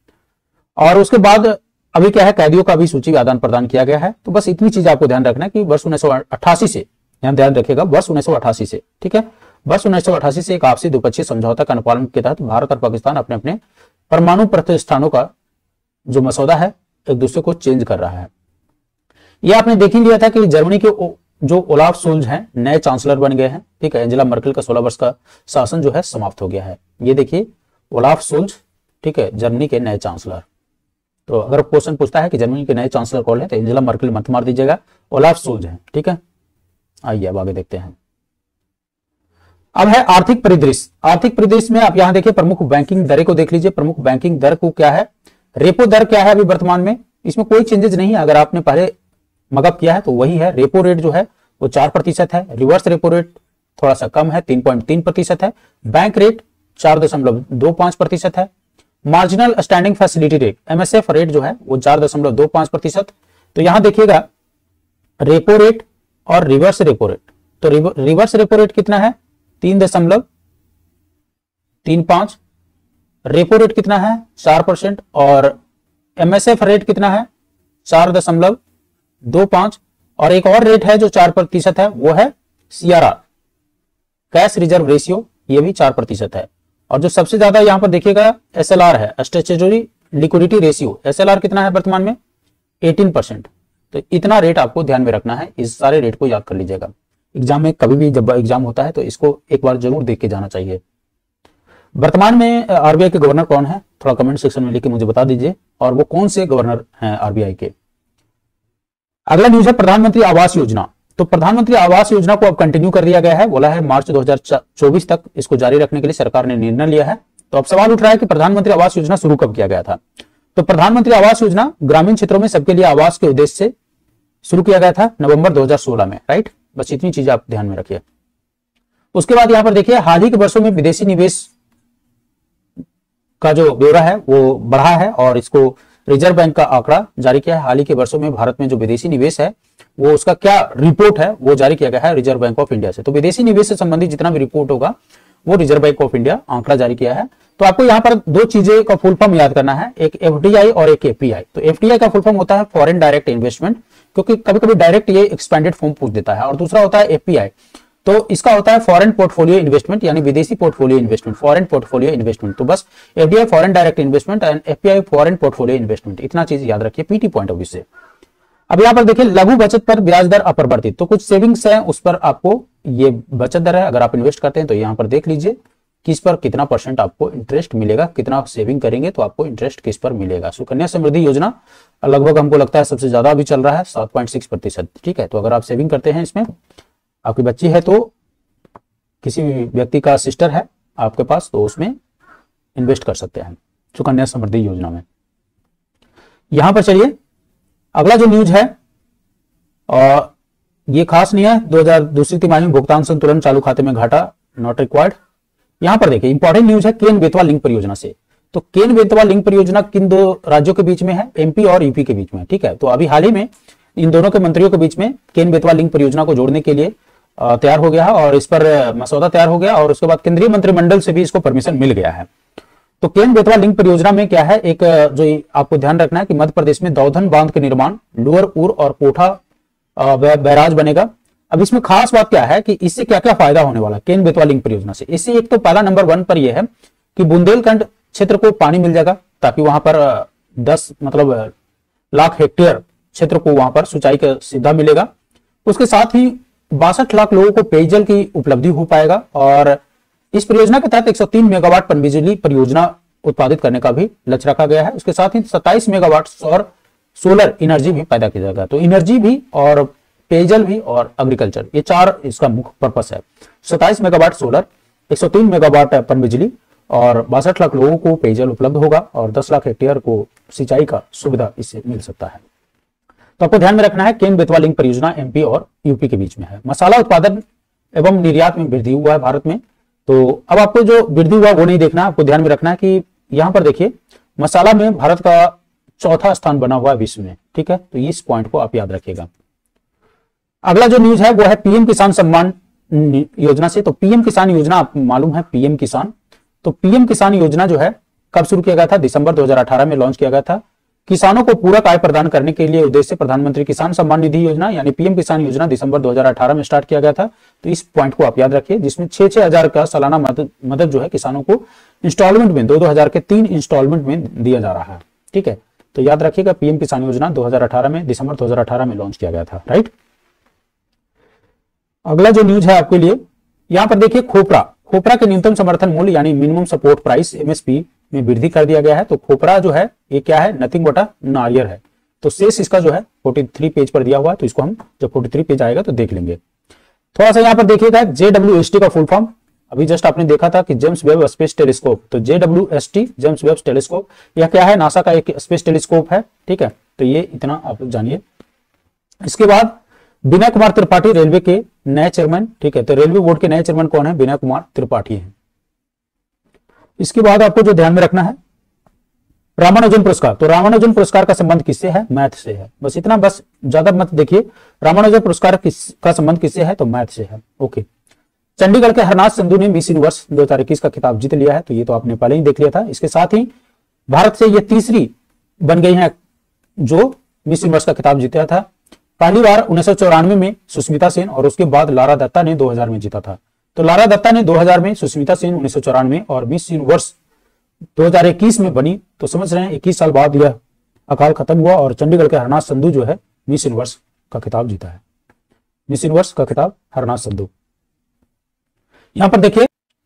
और उसके बाद अभी क्या है, कैदियों का भी सूची आदान प्रदान किया गया है। तो बस इतनी चीज आपको ध्यान रखना है कि वर्ष 1988 से, यहां ध्यान रखिएगा, वर्ष 1988 से, ठीक है, वर्ष 1988 से एक आपसी द्विपक्षीय समझौता का अनुपालन के तहत भारत और पाकिस्तान अपने अपने परमाणु प्रतिष्ठानों का जो मसौदा है एक दूसरे को चेंज कर रहा है। यह आपने देख ही लिया था कि जर्मनी के जो ओलाफ सोल्ज हैं नए चांसलर बन गए हैं, ठीक है। एंजेला मर्केल का 16 वर्ष का शासन जो है समाप्त हो गया है। ये देखिए ओलाफ सोल्ज, ठीक है, जर्मनी के नए चांसलर। तो अगर क्वेश्चन पूछता है कि जर्मनी के नए चांसलर कौन है तो एंजेला मर्केल मत मार दीजिएगा, ओलाफ सोल्ज हैं, ठीक है। आइए अब आगे देखते हैं। अब है आर्थिक परिदृश्य। आर्थिक परिदृश्य में आप यहां देखिए प्रमुख बैंकिंग दरें को देख लीजिए। प्रमुख बैंकिंग दर को क्या है, रेपो दर क्या है अभी वर्तमान में, इसमें कोई चेंजेस नहीं है। अगर आपने पहले मगअप किया है तो वही है। रेपो रेट जो है वो 4% है। रिवर्स रेपो रेट थोड़ा सा कम है, 3.3% है। बैंक रेट 4.25% है। Marginal standing facility rate MSF rate जो है वो 4.25%। तो यहां देखिएगा रेपो रेट और रिवर्स रेपो रेट। तो रिवर्स रेपो रेट कितना है 3.35, रेपो रेट कितना है 4% और MSF रेट कितना है 4.25 और एक और रेट है जो 4% है वो है CRR कैश रिजर्व रेशियो, ये भी 4% है। और जो सबसे ज्यादा यहां पर देखिएगा SLR है स्टैट्यूटरी लिक्विडिटी रेशियो, SLR कितना है वर्तमान में 18%। तो इतना रेट आपको ध्यान में रखना है, इस सारे रेट को याद कर लीजिएगा। एग्जाम में कभी भी जब एग्जाम होता है तो इसको एक बार जरूर देख के जाना चाहिए। वर्तमान में RBI के गवर्नर कौन है, थोड़ा कमेंट सेक्शन में लिख के मुझे बता दीजिए, और वो कौन से गवर्नर हैं RBI के। अगला न्यूज है प्रधानमंत्री आवास योजना। तो प्रधानमंत्री आवास योजना को अब कंटिन्यू कर दिया गया है, बोला है मार्च 2024 तक इसको जारी रखने के लिए सरकार ने निर्णय लिया है। तो अब सवाल उठ रहा है कि प्रधानमंत्री आवास योजना शुरू कब किया गया था। तो प्रधानमंत्री आवास योजना ग्रामीण क्षेत्रों में सबके लिए आवास के उद्देश्य से शुरू किया गया था नवंबर 2016 में, राइट। बस इतनी चीजें आप ध्यान में रखिए। उसके बाद यहां पर देखिए हाल ही के वर्षों में विदेशी निवेश का जो ब्यौरा है वो बढ़ा है और इसको रिजर्व बैंक का आंकड़ा जारी किया है। हाल ही के वर्षों में भारत में जो विदेशी निवेश है वो उसका क्या रिपोर्ट है वो जारी किया गया है रिजर्व बैंक ऑफ इंडिया से। तो विदेशी निवेश से संबंधित जितना भी रिपोर्ट होगा वो रिजर्व बैंक ऑफ इंडिया आंकड़ा जारी किया है। तो आपको यहाँ पर दो चीजें का फुल फॉर्म याद करना है, एक FDI और एक FPI। तो FDI का फुल फॉर्म होता है फॉरेन डायरेक्ट इन्वेस्टमेंट, क्योंकि कभी कभी डायरेक्ट ये एक्सपेंडेड फॉर्म पूछ देता है, और दूसरा होता है FPI। तो इसका होता है फॉरेन पोर्टफोलियो इन्वेस्टमेंट, यानी विदेशी portfolio investment, foreign portfolio investment. तो बस FDI foreign direct investment and FPI foreign portfolio investment, इतना चीज याद रखिए पीटी पॉइंट ऑफ व्यू से। अब यहाँ पर देखिए लघु बचत पर ब्याज दर अपरिवर्तित, तो कुछ सेविंग्स है उस पर आपको ये बचत दर है, अगर आप इन्वेस्ट करते हैं तो यहाँ पर देख लीजिए किस पर कितना % आपको इंटरेस्ट मिलेगा, कितना सेविंग करेंगे तो आपको इंटरेस्ट किस पर मिलेगा। सुकन्या समृद्धि योजना लगभग हमको लगता है सबसे ज्यादा अभी चल रहा है 7.6%, ठीक है। तो अगर आप सेविंग करते हैं इसमें, आपकी बच्ची है तो किसी व्यक्ति का सिस्टर है आपके पास तो उसमें इन्वेस्ट कर सकते हैं सुकन्या समृद्धि योजना में। यहां पर चलिए अगला जो न्यूज है और ये खास नहीं है, 2000 दूसरी तिमाही में भुगतान संतुलन चालू खाते में घाटा नॉट रिक्वायर्ड। यहां पर देखिए इंपॉर्टेंट न्यूज है केन बेतवा लिंक परियोजना से। तो केन बेतवा लिंक परियोजना किन दो राज्यों के बीच में है, MP और UP के बीच में, ठीक है। तो अभी हाल ही में इन दोनों के मंत्रियों के बीच में केन बेतवा लिंक परियोजना को जोड़ने के लिए तैयार हो गया है और इस पर मसौदा तैयार हो गया और उसके बाद केंद्रीय मंत्रिमंडल से भी इसको परमिशन मिल गया है। तो केन बेतवा लिंक परियोजना में क्या है, एक जो आपको ध्यान रखना है कि मध्य प्रदेश में दौधन बांध के निर्माण, लोअर उर और कोठा बैराज बनेगा। अब इसमें खास बात क्या है कि इससे क्या क्या फायदा होने वाला है केन बेतवा लिंक परियोजना से। इससे एक तो पहला नंबर 1 पर यह है कि बुंदेलखंड क्षेत्र को पानी मिल जाएगा, ताकि वहां पर 10 लाख हेक्टेयर क्षेत्र को वहां पर सिंचाई का सुविधा मिलेगा। उसके साथ ही 62 लाख लोगों को पेयजल की उपलब्धि हो पाएगा और इस परियोजना के तहत 103 मेगावाट पनबिजली परियोजना उत्पादित करने का भी लक्ष्य रखा गया है। उसके साथ ही 27 मेगावाट सोलर एनर्जी भी पैदा की जाएगा। तो एनर्जी भी और पेयजल भी और एग्रीकल्चर, ये 4 इसका मुख्य पर्पस है। 27 मेगावाट सोलर, 103 मेगावाट पनबिजली और 62 लाख लोगों को पेयजल उपलब्ध होगा और 10 लाख हेक्टेयर को सिंचाई का सुविधा इससे मिल सकता है। तो आपको ध्यान में रखना है केन बेतवा लिंक परियोजना MP और UP के बीच में है। मसाला उत्पादन एवं निर्यात में वृद्धि हुआ है भारत में। तो अब आपको जो वृद्धि हुआ वो नहीं देखना, आपको ध्यान में रखना है कि यहां पर देखिए मसाला में भारत का 4था स्थान बना हुआ है विश्व में, ठीक है। तो इस पॉइंट को आप याद रखिएगा। अगला जो न्यूज है वो है PM किसान सम्मान योजना से। तो PM किसान योजना आपको मालूम है, PM किसान। तो PM किसान योजना जो है कब शुरू किया गया था, दिसंबर 2018 में लॉन्च किया गया था। किसानों को पूरक आय प्रदान करने के लिए उद्देश्य प्रधानमंत्री किसान सम्मान निधि योजना यानी PM किसान योजना दिसंबर 2018 में स्टार्ट किया गया था। तो इस पॉइंट को आप याद रखिए, जिसमें 6-6 हजार का सालाना मदद जो है किसानों को इंस्टॉलमेंट में 2-2 हजार के 3 इंस्टॉलमेंट में दिया जा रहा है, ठीक है। तो याद रखिएगा PM किसान योजना 2018 में दिसंबर 2018 में लॉन्च किया गया था, राइट। अगला जो न्यूज है आपके लिए, यहां पर देखिए खोपरा के न्यूनतम समर्थन मूल्य यानी मिनिमम सपोर्ट प्राइस MSP में वृद्धि कर दिया गया है। तो खोपरा जो है ये क्या है, नथिंग बट नारियल है। तो शेष इसका जो है 43 पेज पर दिया हुआ है, तो इसको हम जब 43 पेज आएगा तो देख लेंगे। थोड़ा सा यहाँ पर देखिएगा JWST का फुल फॉर्म, अभी जस्ट आपने देखा था कि जेम्स वेब स्पेस टेलीस्कोप। तो JWST जेम्स वेब टेलीस्कोप यह क्या है, नासा का एक स्पेस टेलीस्कोप है, ठीक है। तो ये इतना आप जानिए। इसके बाद विनय कुमार त्रिपाठी रेलवे के नए चेयरमैन, ठीक है। तो रेलवे बोर्ड के नए चेयरमैन कौन है, विनय कुमार त्रिपाठी है। इसके बाद आपको जो ध्यान में रखना है रामानुजन पुरस्कार, तो रामानुजन पुरस्कार का संबंध किससे है? मैथ से है। बस इतना, बस ज्यादा मत देखिए। रामानुजन पुरस्कार का संबंध किससे है? तो मैथ से है। ओके। चंडीगढ़ के हरनाथ संधू ने मिस यूनिवर्स 2021 का खिताब जीत लिया है, तो ये तो आपने पहले ही देख लिया था। इसके साथ ही भारत से ये तीसरी बन गई है जो मिस यूनिवर्स का खिताब जीता था। पहली बार 1994 में सुष्मिता सेन और उसके बाद लारा दत्ता ने 2000 में जीता था। तो लारा दत्ता ने 2000 में, सुष्मिता सेन 1994 और मिस यूनिवर्स 2021 में बनी। तो समझ रहे हैं 21 साल बाद यह अकाल खत्म हुआ और चंडीगढ़ के हरनाथ संधू जो है मिस यूनिवर्स का खिताब जीता है। मिस यूनिवर्स का खिताब हरनाथ संधू। यहां पर देखिए,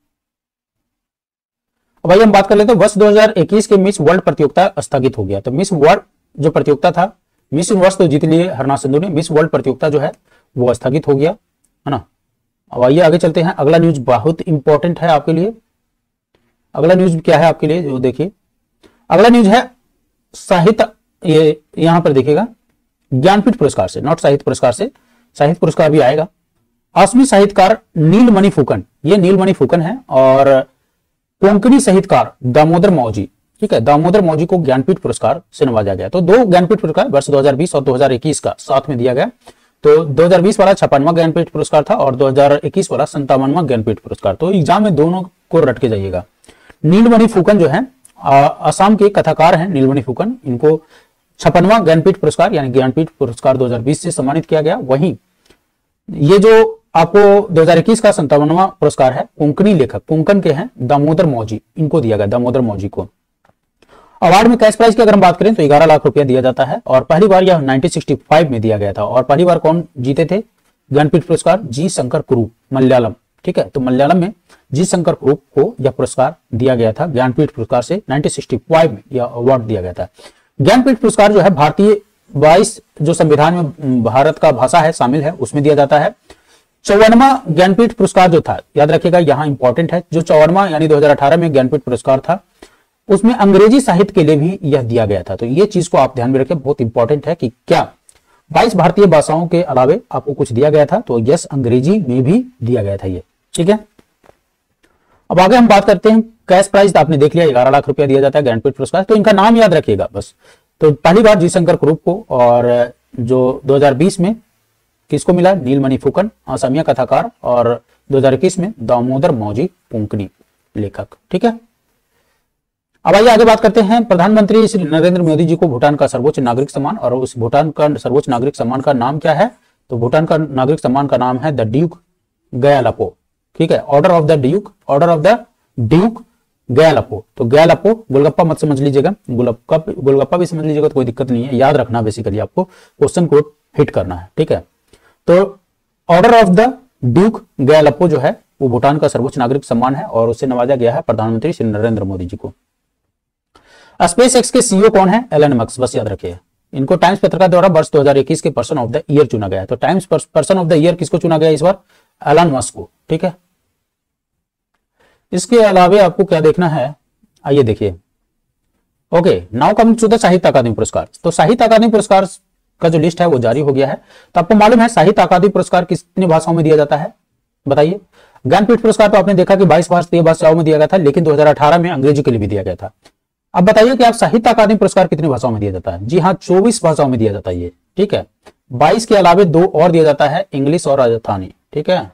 अब भाई हम बात कर लेते हैं वर्ष 2021 के मिस वर्ल्ड प्रतियोगिता स्थगित हो गया। तो मिस वर्ल्ड जो प्रतियोगिता था, मिस यूनिवर्स तो जीत लिए हरनाथ संधू ने, मिस वर्ल्ड प्रतियोगिता जो है वो स्थगित हो गया, है ना। अब आइए आगे चलते हैं। अगला न्यूज बहुत इंपॉर्टेंट है आपके लिए। अगला न्यूज क्या है आपके लिए, जो देखिए अगला न्यूज है साहित्य, ये यहां पर देखिएगा ज्ञानपीठ पुरस्कार से, नॉट साहित्य पुरस्कार से, साहित्य पुरस्कार भी आएगा। असमी साहित्यकार नीलमणि फुकन, ये नीलमणि फुकन है, और कोंकणी साहित्यकार दामोदर मौजी, ठीक है, दामोदर मौजी को ज्ञानपीठ पुरस्कार से नवाजा गया। तो दो ज्ञानपीठ पुरस्कार वर्ष 2020 और 2021 का साथ में दिया गया। तो 2020 वाला 56वां ज्ञानपीठ पुरस्कार था और 2021 वाला 57वां ज्ञानपीठ पुरस्कार। तो एग्जाम में दोनों को रट के जाइएगा। नीलमणि फुकन जो है असम के कथाकार हैं नीलमणि फुकन, इनको 56वां ज्ञानपीठ पुरस्कार यानी ज्ञानपीठ पुरस्कार 2020 से सम्मानित किया गया। वहीं ये जो आपको 2021 का 57वां पुरस्कार है कोंकणी लेखक, कोंकण के हैं दामोदर मौजी, इनको दिया गया, दामोदर मौजी को। अवार्ड में कैश प्राइस की अगर हम बात करें तो 11 लाख रुपया दिया जाता है और पहली बार यह 1965 में दिया गया था। और पहली बार कौन जीते थे ज्ञानपीठ पुरस्कार? जी शंकर कुरूप, मलयालम, ठीक है। तो मलयालम में जी शंकर कुरूप को यह पुरस्कार दिया गया था ज्ञानपीठ पुरस्कार से। 1965 में यह अवार्ड दिया गया था। ज्ञानपीठ पुरस्कार जो है भारतीय 22 जो संविधान में भारत का भाषा है शामिल है उसमें दिया जाता है। 54वां ज्ञानपीठ पुरस्कार जो था, याद रखिएगा यहां इंपॉर्टेंट है, जो 54वां यानी 2018 में ज्ञानपीठ पुरस्कार था उसमें अंग्रेजी साहित्य के लिए भी यह दिया गया था। तो ये चीज को आप ध्यान में रखें, बहुत इंपॉर्टेंट है कि क्या 22 भारतीय भाषाओं के अलावे आपको कुछ दिया गया था? तो यस, अंग्रेजी में भी दिया गया था ये, ठीक है। अब आगे हम बात करते हैं कैश प्राइस। आपने देख लिया 11 लाख रुपया दिया जाता है ज्ञानपीठ पुरस्कार। तो इनका नाम याद रखिएगा बस। तो पहली बार जी शंकर कुरूप को, और जो 2020 में किसको मिला? नीलमणि फुकन, असमिया कथाकार, और 2021 में दामोदर मौजी, कोंकणी लेखक, ठीक है। अब आइए आगे बात करते हैं। प्रधानमंत्री श्री नरेंद्र मोदी जी को भूटान का सर्वोच्च नागरिक सम्मान, और उस भूटान का सर्वोच्च नागरिक सम्मान का नाम क्या है? तो भूटान का नागरिक सम्मान का नाम है द ड्यूक गयालपो, ठीक है, order of the Druk, order of the Druk Gyalpo. तो गयालपो गोलगप्पा मत समझ लीजिएगा, गोलगप्पा भी समझ लीजिएगा तो कोई दिक्कत नहीं है, याद रखना बेसिकली आपको क्वेश्चन को हिट करना है, ठीक है। तो order of the Druk Gyalpo जो है वो भूटान का सर्वोच्च नागरिक सम्मान है और उससे नवाजा गया है प्रधानमंत्री श्री नरेंद्र मोदी जी को। स्पेस एक्स के सीईओ कौन है? एलन मस्क, बस याद रखिए। इनको टाइम्स पत्रिका द्वारा वर्ष 2021 के पर्सन ऑफ द ईयर चुना गया है। तो Times person of the year किसको चुना गया इस बार? एलन मस्क को, ठीक है। इसके अलावा आपको क्या देखना है, आइए देखिए। Okay, now coming to the Sahitya Akademi पुरस्कार। तो साहित्य अकादमी पुरस्कार का जो लिस्ट है वो जारी हो गया है। तो आपको मालूम है साहित्य अकादमी पुरस्कार कितनी भाषाओं में दिया जाता है? बताइए। ज्ञानपीठ पुरस्कार तो आपने देखा कि 22 भारतीय भाषाओं में दिया गया था, लेकिन 2018 में अंग्रेजी के लिए भी दिया गया था। अब बताइए कि आप साहित्य अकादमी पुरस्कार कितनी भाषाओं में दिया जाता है? जी हाँ, 24 भाषाओं में दिया जाता है ये, ठीक है। 22 के अलावे 2 और दिया जाता है, इंग्लिश और राजस्थानी, ठीक है।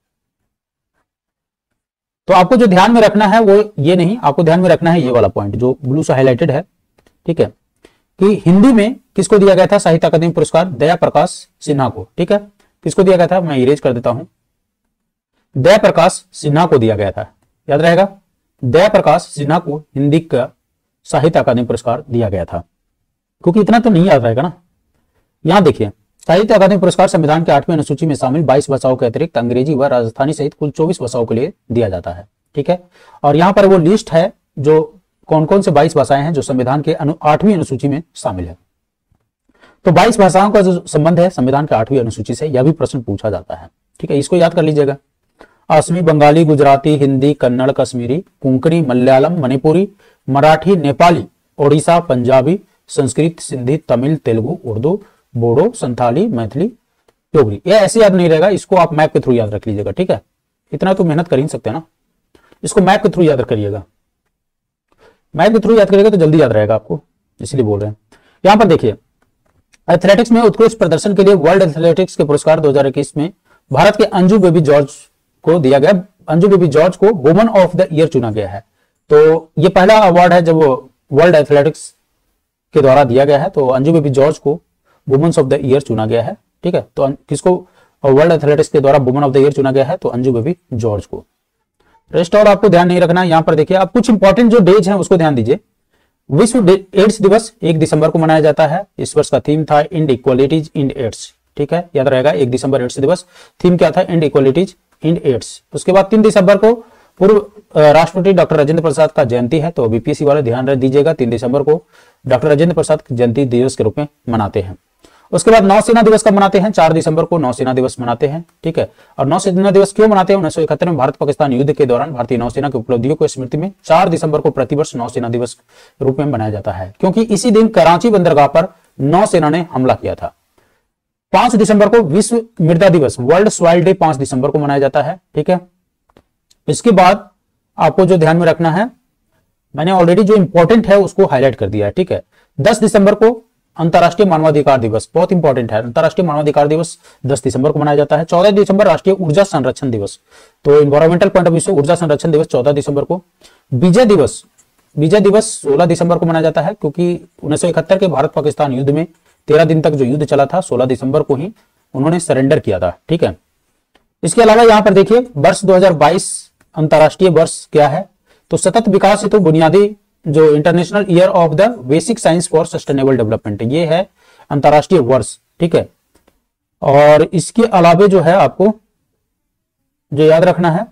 तो आपको जो ध्यान में रखना है वो ये नहीं, आपको ध्यान में रखना है ये वाला पॉइंट जो ब्लू से हाईलाइटेड है, ठीक है, कि हिंदी में किसको दिया गया था साहित्य अकादमी पुरस्कार? दया प्रकाश सिन्हा को, ठीक है। किसको दिया गया था? मैं इरेज कर देता हूं, दया प्रकाश सिन्हा को दिया गया था, याद रहेगा। दया प्रकाश सिन्हा को हिंदी का साहित्य अकादमी पुरस्कार दिया गया था, क्योंकि इतना तो नहीं याद रहेगा ना। यहां देखिए, साहित्य अकादमी पुरस्कार संविधान के 8वीं अनुसूची में शामिल 22 भाषाओं के अतिरिक्त अंग्रेजी व राजस्थानी सहित कुल 24 भाषाओं के लिए दिया जाता है, ठीक है। और यहां पर वो लिस्ट है जो कौन कौन से 22 भाषाएं हैं जो संविधान के 8वीं अनुसूची में शामिल है। तो 22 भाषाओं का जो संबंध है संविधान के 8वीं अनुसूची से, यह भी प्रश्न पूछा जाता है, ठीक है। इसको याद कर लीजिएगा। असमी, बंगाली, गुजराती, हिंदी, कन्नड़, कश्मीरी, कोंकणी, मलयालम, मणिपुरी, मराठी, नेपाली, ओडिशा, पंजाबी, संस्कृत, सिंधी, तमिल, तेलुगु, उर्दू, बोडो, संथाली, मैथिली, डोगरी। ये ऐसे याद नहीं रहेगा, इसको आप मैप के थ्रू याद रख लीजिएगा, ठीक है। इतना तो मेहनत कर ही सकते हैं ना, इसको मैप के थ्रू याद करिएगा। मैथ के थ्रू याद करेगा तो जल्दी याद रहेगा आपको, इसलिए बोल रहे हैं। यहां पर देखिए, एथलेटिक्स में उत्कृष्ट प्रदर्शन के लिए वर्ल्ड एथलेटिक्स के पुरस्कार 2021 में भारत के अंजू बेबी जॉर्ज को दिया गया। अंजू बेबी जॉर्ज को वुमन ऑफ द ईयर चुना गया है। तो ये पहला अवार्ड है जब वर्ल्ड एथलेटिक्स के द्वारा दिया गया है, तो अंजू बेबी जॉर्ज को वुमेन्स ऑफ द ईयर चुना गया है। ठीक है, तो किसको वर्ल्ड एथलेटिक्स के द्वारा वुमन ऑफ द ईयर चुना गया है? तो अंजू बेबी जॉर्ज को। रेस्ट और आपको ध्यान नहीं रखना है। यहां पर देखिए, आप कुछ इंपॉर्टेंट जो डेज हैं उसको ध्यान दीजिए। विश्व एड्स दिवस 1 दिसंबर को मनाया जाता है। इस वर्ष का थीम था इंड इक्वालिटीज इंड एड्स। ठीक है, याद रहेगा 1 दिसंबर एड्स दिवस, थीम क्या था? End equalities end AIDS. उसके बाद 3 दिसंबर को पूर्व राष्ट्रपति डॉक्टर राजेंद्र प्रसाद का जयंती है, तो बीपीएससी वाले ध्यान रख दीजिएगा 3 दिसंबर को डॉक्टर राजेंद्र प्रसाद जयंती दिवस के रूप में मनाते हैं। उसके बाद नौसेना दिवस कब मनाते हैं? 4 दिसंबर को नौसेना दिवस मनाते हैं। ठीक है, और नौसेना दिवस क्यों मनाते हैं? 1971 में भारत पाकिस्तान युद्ध के दौरान भारतीय नौसेना की उपलब्धियों को स्मृति में 4 दिसंबर को प्रतिवर्ष नौसेना दिवस के रूप में मनाया जाता है, क्योंकि इसी दिन कराची बंदरगाह पर नौसेना ने हमला किया था। 5 दिसंबर को विश्व मृदा दिवस, वर्ल्ड सॉइल डे 5 दिसंबर को मनाया जाता है। ठीक है, इसके बाद आपको जो ध्यान में रखना है, मैंने ऑलरेडी जो इंपॉर्टेंट है उसको हाईलाइट कर दिया है। ठीक है, 10 दिसंबर को अंतर्राष्ट्रीय मानवाधिकार दिवस, बहुत इंपॉर्टेंट है। अंतर्राष्ट्रीय मानवाधिकार दिवस 10 दिसंबर को मनाया जाता है। 14 दिसंबर राष्ट्रीय ऊर्जा संरक्षण दिवस, तो इन्वायरमेंटल पॉइंट ऑफ व्यू से ऊर्जा संरक्षण दिवस 14 दिसंबर को। विजय दिवस, विजय दिवस 16 दिसंबर को मनाया जाता है, क्योंकि 1971 के भारत पाकिस्तान युद्ध में 13 दिन तक जो युद्ध चला था, 16 दिसंबर को ही उन्होंने सरेंडर किया था। ठीक है, इसके अलावा यहां पर देखिए, वर्ष 2022 अंतर्राष्ट्रीय वर्ष क्या है? तो सतत विकास हेतु बुनियादी जो international year of the basic science for sustainable development, ये है अंतर्राष्ट्रीय वर्ष। ठीक है, और इसके अलावा जो है आपको जो याद रखना है,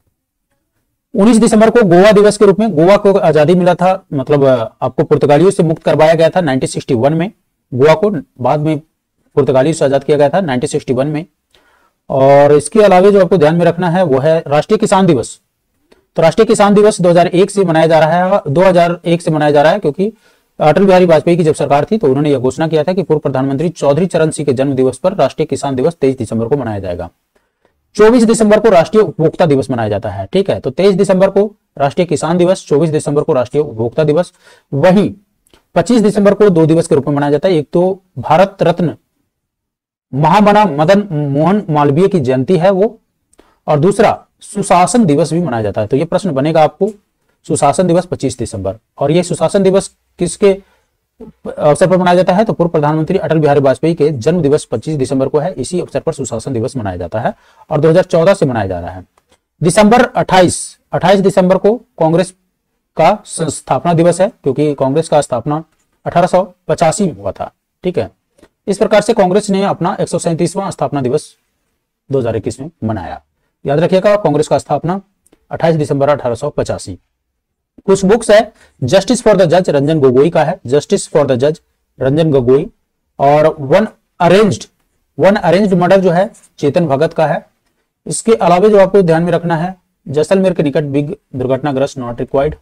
19 दिसंबर को गोवा दिवस के रूप में, गोवा को आजादी मिला था, मतलब आपको पुर्तगालियों से मुक्त करवाया गया था 1961 में। गोवा को बाद में पुर्तगालियों से आजाद किया गया था 1961 में। और इसके अलावा जो आपको ध्यान में रखना है वो है राष्ट्रीय किसान दिवस। तो राष्ट्रीय किसान दिवस 2001 से मनाया जा रहा है, 2001 से मनाया जा रहा है, क्योंकि अटल बिहारी वाजपेयी की जब सरकार थी तो उन्होंने यह घोषणा किया था कि पूर्व प्रधानमंत्री चौधरी चरण सिंह के जन्म दिवस पर राष्ट्रीय किसान दिवस 23 दिसंबर को मनाया जाएगा। 24 दिसंबर को राष्ट्रीय उपभोक्ता दिवस मनाया जाता है। ठीक है, तो 23 दिसंबर को राष्ट्रीय किसान दिवस, 24 दिसंबर को राष्ट्रीय उपभोक्ता दिवस। वहीं 25 दिसंबर को 2 दिवस के रूप में मनाया जाता है। एक तो भारत रत्न महामना मदन मोहन मालवीय की जयंती है वो, और दूसरा सुशासन दिवस भी मनाया जाता है। तो ये प्रश्न बनेगा आपको, सुशासन दिवस 25 दिसंबर, और ये सुशासन दिवस किसके अवसर पर मनाया जाता है? तो पूर्व प्रधानमंत्री अटल बिहारी वाजपेयी के जन्म दिवस 25 दिसंबर को है। इसी अवसर पर सुशासन दिवस मनाया जाता है और 2014 से मनाया जा रहा है। दिसंबर 28 दिसंबर को कांग्रेस का संस्थापना दिवस है, क्योंकि कांग्रेस का स्थापना 1885 में हुआ था। ठीक है, इस प्रकार से कांग्रेस ने अपना 137वां स्थापना दिवस 2021 में मनाया। याद रखिएगा, कांग्रेस का स्थापना 28 दिसंबर 1885। कुछ बुक्स है, जस्टिस फॉर द जज रंजन गोगोई का है, जस्टिस फॉर द जज रंजन गोगोई, और वन अरेंज्ड मर्डर जो है चेतन भगत का है। इसके अलावा जो आपको ध्यान में रखना है, जैसलमेर के निकट बिग दुर्घटनाग्रस्त नॉट रिक्वायर्ड।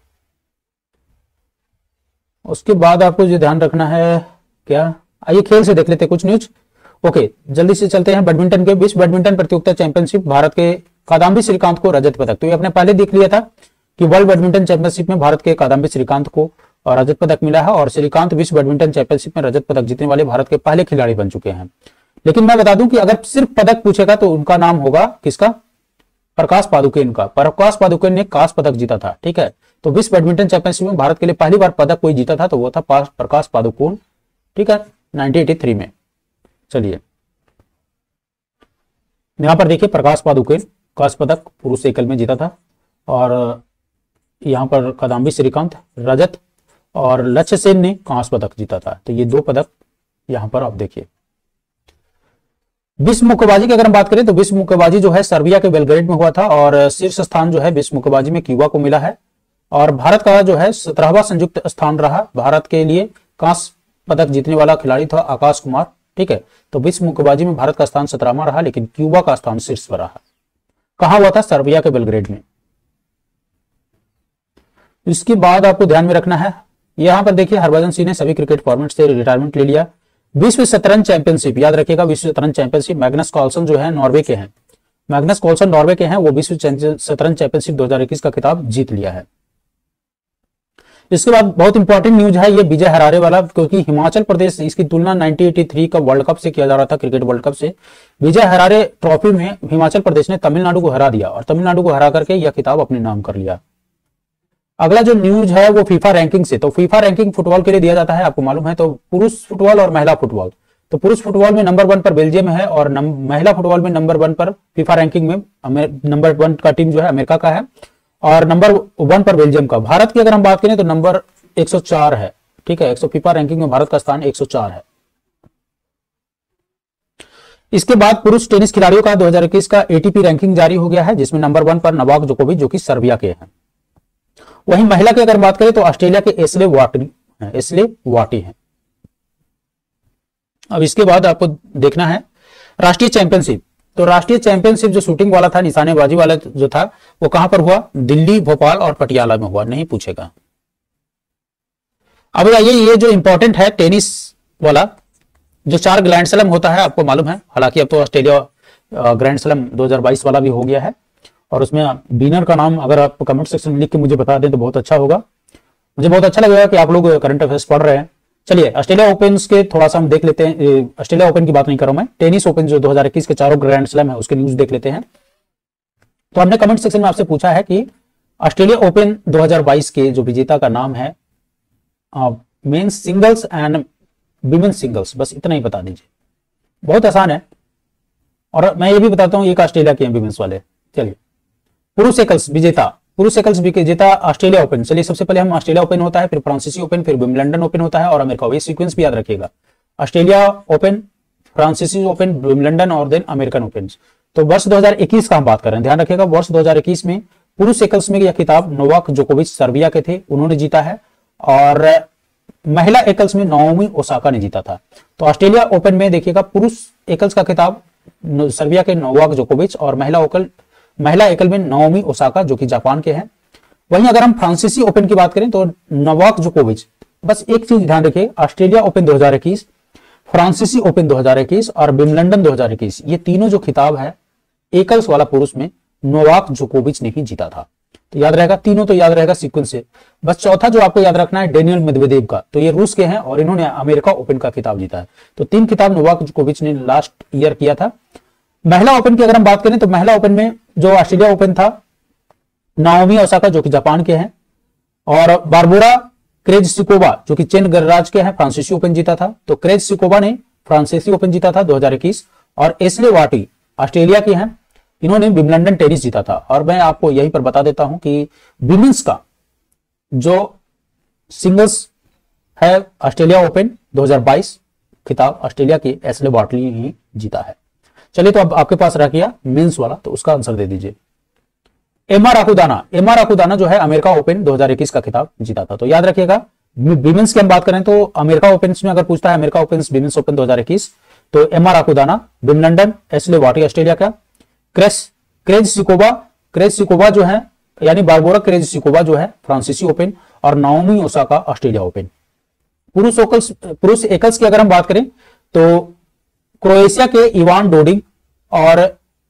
उसके बाद आपको जो ध्यान रखना है क्या, आइए खेल से देख लेते हैं कुछ न्यूज। ओके, जल्दी से चलते हैं बैडमिंटन के। विश्व बैडमिंटन प्रतियोगिता चैंपियनशिप, भारत के कादम्बी श्रीकांत को रजत पदक। तो ये आपने पहले देख लिया था कि वर्ल्ड बैडमिंटन चैंपियनशिप में भारत के कादम्बी श्रीकांत को रजत पदक मिला है, और श्रीकांत विश्व बैडमिंटन चैंपियनशिप में रजत पदक जीतने वाले भारत के पहले खिलाड़ी बन चुके हैं। लेकिन मैं बता दूं कि अगर सिर्फ पदक पूछेगा तो उनका नाम होगा किसका? प्रकाश पादुकोण का। प्रकाश पादुकोण ने कांस्य पदक जीता था। ठीक है, तो विश्व बैडमिंटन चैंपियनशिप में भारत के लिए पहली बार पदक कोई जीता था तो वो था प्रकाश पादुकोण। ठीक है, 1983 में। चलिए यहां पर देखिए, प्रकाश पादुकोण कांस्य पदक पुरुष एकल में जीता था, और यहां पर कादम्बी श्रीकांत रजत और लक्ष्य सेन ने कांस्य पदक जीता था। तो ये 2 पदक यहां पर आप देखिए। विश्व मुक्केबाजी की अगर हम बात करें तो विश्व मुक्केबाजी जो है सर्बिया के बेलग्रेड में हुआ था, और शीर्ष स्थान जो है विश्व मुक्केबाजी में क्यूबा को मिला है, और भारत का जो है 17वां संयुक्त स्थान रहा। भारत के लिए कांस्य पदक जीतने वाला खिलाड़ी था आकाश कुमार। ठीक है, तो विश्व मुक्केबाजी में भारत का स्थान 17वां रहा, लेकिन क्यूबा का स्थान शीर्ष पर रहा। कहां हुआ था? सर्बिया के बेलग्रेड में। इसके बाद आपको ध्यान में रखना है, यहां पर देखिए हरभजन सिंह ने सभी क्रिकेट फॉर्मेट से रिटायरमेंट ले लिया। विश्व शतरंज चैंपियनशिप, याद रखिएगा विश्व शतरंज चैंपियनशिप, मैग्नस कार्लसन जो है नॉर्वे के हैं, मैग्नस कार्लसन नॉर्वे के हैं, वो विश्व शतरंज चैंपियनशिप 2021 का खिताब जीत लिया है। इसके बाद बहुत इंपॉर्टेंट न्यूज है ये विजय हरारे वाला, क्योंकि हिमाचल प्रदेश इसकी तुलना 1983 का वर्ल्ड कप से किया जा रहा था, क्रिकेट वर्ल्ड कप से। विजय हरारे ट्रॉफी में हिमाचल प्रदेश ने तमिलनाडु को हरा दिया और तमिलनाडु को हरा करके यह खिताब अपने नाम कर लिया। अगला जो न्यूज है वो फीफा रैंकिंग से। तो फीफा रैंकिंग फुटबॉल के लिए दिया जाता है, आपको मालूम है। तो पुरुष फुटबॉल और महिला फुटबॉल, तो पुरुष फुटबॉल में नंबर 1 पर बेल्जियम है और महिला फुटबॉल में नंबर 1 पर फीफा रैंकिंग में नंबर 1 का टीम जो है अमेरिका का है और नंबर 1 पर बेल्जियम का। भारत की अगर हम बात करें तो नंबर 104 है, ठीक है। 100 फीफा रैंकिंग में भारत का स्थान 104 है। इसके बाद पुरुष टेनिस खिलाड़ियों का 2021 का एटीपी रैंकिंग जारी हो गया है, जिसमें नंबर 1 पर नोवाक जोकोविच जो कि सर्बिया के हैं। वहीं महिला की अगर बात करें तो ऑस्ट्रेलिया के एश्ले वाटी हैं। अब इसके बाद आपको देखना है राष्ट्रीय चैंपियनशिप। तो राष्ट्रीय चैंपियनशिप जो शूटिंग वाला था, निशानेबाजी वाला जो था, वो कहां पर हुआ? दिल्ली, भोपाल और पटियाला में हुआ, नहीं पूछेगा। अब ये जो इंपॉर्टेंट है टेनिस वाला, जो 4 ग्रैंड स्लैम होता है, आपको मालूम है। हालांकि अब तो ऑस्ट्रेलिया ग्रैंड स्लैम 2022 वाला भी हो गया है और उसमें विनर का नाम अगर आप कमेंट सेक्शन में लिख के मुझे बता दें तो बहुत अच्छा होगा। मुझे बहुत अच्छा लगेगा कि आप लोग करंट अफेयर्स पढ़ रहे हैं। चलिए ऑस्ट्रेलिया ओपन के थोड़ा सा हम देख लेते हैं। ऑस्ट्रेलिया ओपन की बात नहीं कर रहा हूं मैं, टेनिस ओपन जो 2021 के 4 ग्रैंड स्लैम है उसके न्यूज देख लेते हैं। तो हमने कमेंट सेक्शन में आपसे पूछा है कि ऑस्ट्रेलिया ओपन 2022 के जो विजेता का नाम है men's singles and women's singles, बस इतना ही बता दीजिए, बहुत आसान है। और मैं ये भी बताता हूं एक ऑस्ट्रेलिया के विमेंस वाले। चलिए पुरुष एकल्स विजेता ऑस्ट्रेलिया ओपन। चलिए सबसे पहले हम ऑस्ट्रेलिया ओपन होता है, फिर फ्रांसीसी ओपन, फिर विंबलडन ओपन होता है और अमेरिका। ये सीक्वेंस भी याद रखिएगा, ऑस्ट्रेलिया ओपन, फ्रांसीसी ओपन, विंबलडन और देन अमेरिकन ओपन। तो वर्ष 2021 का हम बात कर रहे हैं, ध्यान रखिएगा। वर्ष 2021 में पुरुष एकल्स में यह खिताब नोवाक जोकोविच सर्बिया के थे, उन्होंने जीता है। और महिला एकल्स में नाओमी ओसाका ने जीता था। तो ऑस्ट्रेलिया ओपन में देखिएगा पुरुष एकल्स का खिताब सर्बिया के नोवाक जोकोविच और महिला एकल में नाओमी ओसाका जो कि जापान के हैं। वहीं अगर हम फ्रांसीसी ओपन की बात करें तो नोवाक जोकोविच, बस एक चीज ध्यान रखिए, ऑस्ट्रेलिया ओपन 2021, फ्रांसीसी ओपन 2021 और विंबलडन 2021, ये तीनों जो खिताब है एकल्स वाला पुरुष में नोवाक जोकोविच ने ही जीता था। तो याद रहेगा, तीनों तो याद रहेगा सीक्वेंस से। बस चौथा जो आपको याद रखना है डेनियल मेदवेदेव का, तो ये रूस के हैं और इन्होंने अमेरिका ओपन का खिताब जीता है। तो 3 खिताब नोवाक जोकोविच ने लास्ट ईयर किया था। महिला ओपन की अगर हम बात करें तो महिला ओपन में जो ऑस्ट्रेलिया ओपन था नाओमी ओसाका जो कि जापान के हैं और बारबोरा क्रेजसिकोवा जो कि चेन गणराज्य के हैं, फ्रांसीसी ओपन जीता था। तो क्रेजसिकोवा ने फ्रांसीसी ओपन जीता था 2021 और एश्ले वाटी ऑस्ट्रेलिया की हैं, इन्होंने विंबलडन टेनिस जीता था। और मैं आपको यहीं पर बता देता हूं कि विमेंस का जो सिंगल्स है ऑस्ट्रेलिया ओपन 2022 खिताब ऑस्ट्रेलिया की एश्ले वाटली ही जीता है। चलिए तो अब आपके पास रह गया मेंस वाला, तो उसका आंसर दे दीजिए। एमा राकुदाना जो है अमेरिका ओपन 2021 का खिताब जीता था। तो याद रखिएगा विमेंस की हम बात करें तो अमेरिका ओपन में अगर पूछता है अमेरिका ओपन विमेंस ओपन 2021 तो एमा राकुदाना, विंबलडन एश्ले वाटी ऑस्ट्रेलिया का, क्रेजसिकोवा जो है यानी बारबोरा क्रेजसिकोवा जो है फ्रांसीसी ओपन और नाओमी ओसाका ऑस्ट्रेलिया ओपन। पुरुष एकल्स की अगर हम बात करें तो क्रोएशिया के इवान डोडिग और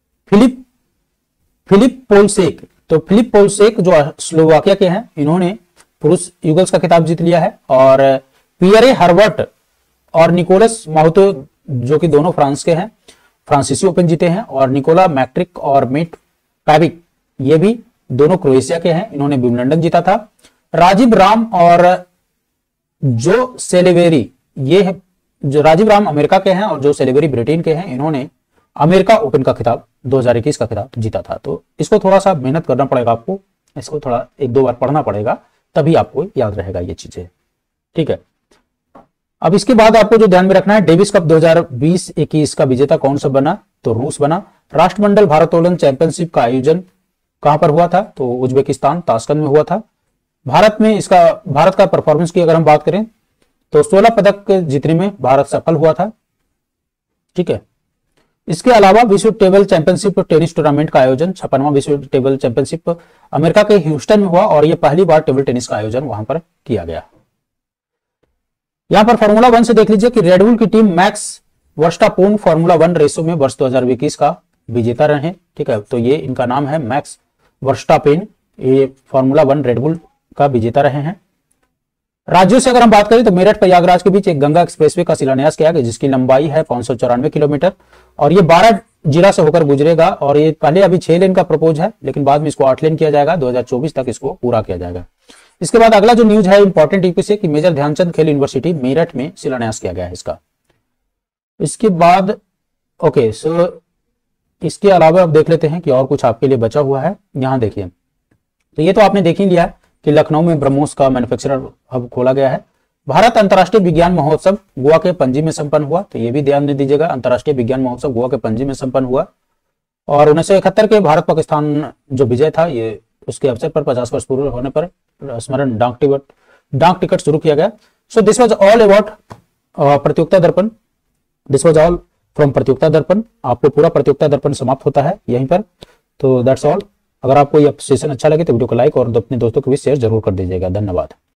फिलिप पोलसेक, तो फिलिप पोलसेक जो स्लोवाकिया के हैं, इन्होंने पुरुष युगल्स का खिताब जीत लिया है। और पियरे हर्बर्ट और निकोलस माउतो जो कि दोनों फ्रांस के हैं, फ्रांसीसी ओपन जीते हैं। और निकोला मैक्ट्रिक और मेट पैविक ये भी दोनों क्रोएशिया के हैं, इन्होंने विंबलडन जीता था। राजीव राम और जो सेलिवेरी, ये जो राजीव राम अमेरिका के हैं और जो सेलिवेरी ब्रिटेन के हैं, इन्होंने अमेरिका ओपन का खिताब 2021 का खिताब जीता था। तो इसको थोड़ा सा मेहनत करना पड़ेगा आपको, इसको थोड़ा 1-2 बार पढ़ना पड़ेगा, तभी आपको याद रहेगा ये चीजें, ठीक है। अब इसके बाद आपको जो ध्यान में रखना है, डेविस कप 2020-21 का विजेता कौन सा बना? तो रूस बना। राष्ट्रमंडल भारोत्तोलन चैंपियनशिप का आयोजन कहां पर हुआ था? तो उज्बेकिस्तान ताशकंद में हुआ था। भारत का परफॉर्मेंस की अगर हम बात करें तो 16 पदक जीतने में भारत सफल हुआ था, ठीक है। इसके अलावा विश्व टेबल चैंपियनशिप टेनिस टूर्नामेंट का आयोजन 56वां विश्व टेबल चैंपियनशिप अमेरिका के ह्यूस्टन में हुआ और यह पहली बार टेबल टेनिस का आयोजन वहां पर किया गया। यहां पर फॉर्मूला 1 से देख लीजिए कि रेडबुल की टीम मैक्स वर्स्टापेन फॉर्मूला 1 रेसों में वर्ष 2021 का विजेता रहे, ठीक है। तो ये इनका नाम है मैक्स वर्स्टापेन, ये फॉर्मूला 1 रेडबुल का विजेता रहे हैं। राज्यों से अगर हम बात करें तो मेरठ प्रयागराज के बीच एक गंगा एक्सप्रेसवे का शिलान्यास किया गया, जिसकी लंबाई है 594 किलोमीटर और ये 12 जिला से होकर गुजरेगा। और ये पहले अभी 6 लेन का प्रपोज है, लेकिन बाद में इसको 8 लेन किया जाएगा, 2024 तक इसको पूरा किया जाएगा। इसके बाद अगला जो न्यूज है इंपॉर्टेंट यूपी से कि मेजर ध्यानचंद खेल यूनिवर्सिटी मेरठ में शिलान्यास किया गया है इसका। इसके बाद ओके सो इसके अलावा अब देख लेते हैं कि और कुछ आपके लिए बचा हुआ है। यहाँ देखिए, तो ये तो आपने देख ही लिया है कि लखनऊ में ब्रह्मोस का मैन्युफैक्चरर हब खोला गया है। भारत अंतर्राष्ट्रीय विज्ञान महोत्सव गोवा के पणजी में संपन्न हुआ, तो ये भी ध्यान में दीजिएगा, अंतर्राष्ट्रीय विज्ञान महोत्सव गोवा के पणजी में संपन्न हुआ। और 1971 के भारत पाकिस्तान जो विजय था, ये उसके अवसर पर 50 वर्ष पूर्ण होने पर स्मरण डाक टिकट शुरू किया गया। So this was all about Pratiyogita Darpan, this was all from प्रतियोगिता दर्पण। आपको पूरा प्रतियोगिता दर्पण समाप्त होता है यहीं पर। तो दैट्स ऑल। अगर आपको यह सेशन अच्छा लगे तो वीडियो को लाइक और अपने दोस्तों को भी शेयर जरूर कर दीजिएगा। धन्यवाद।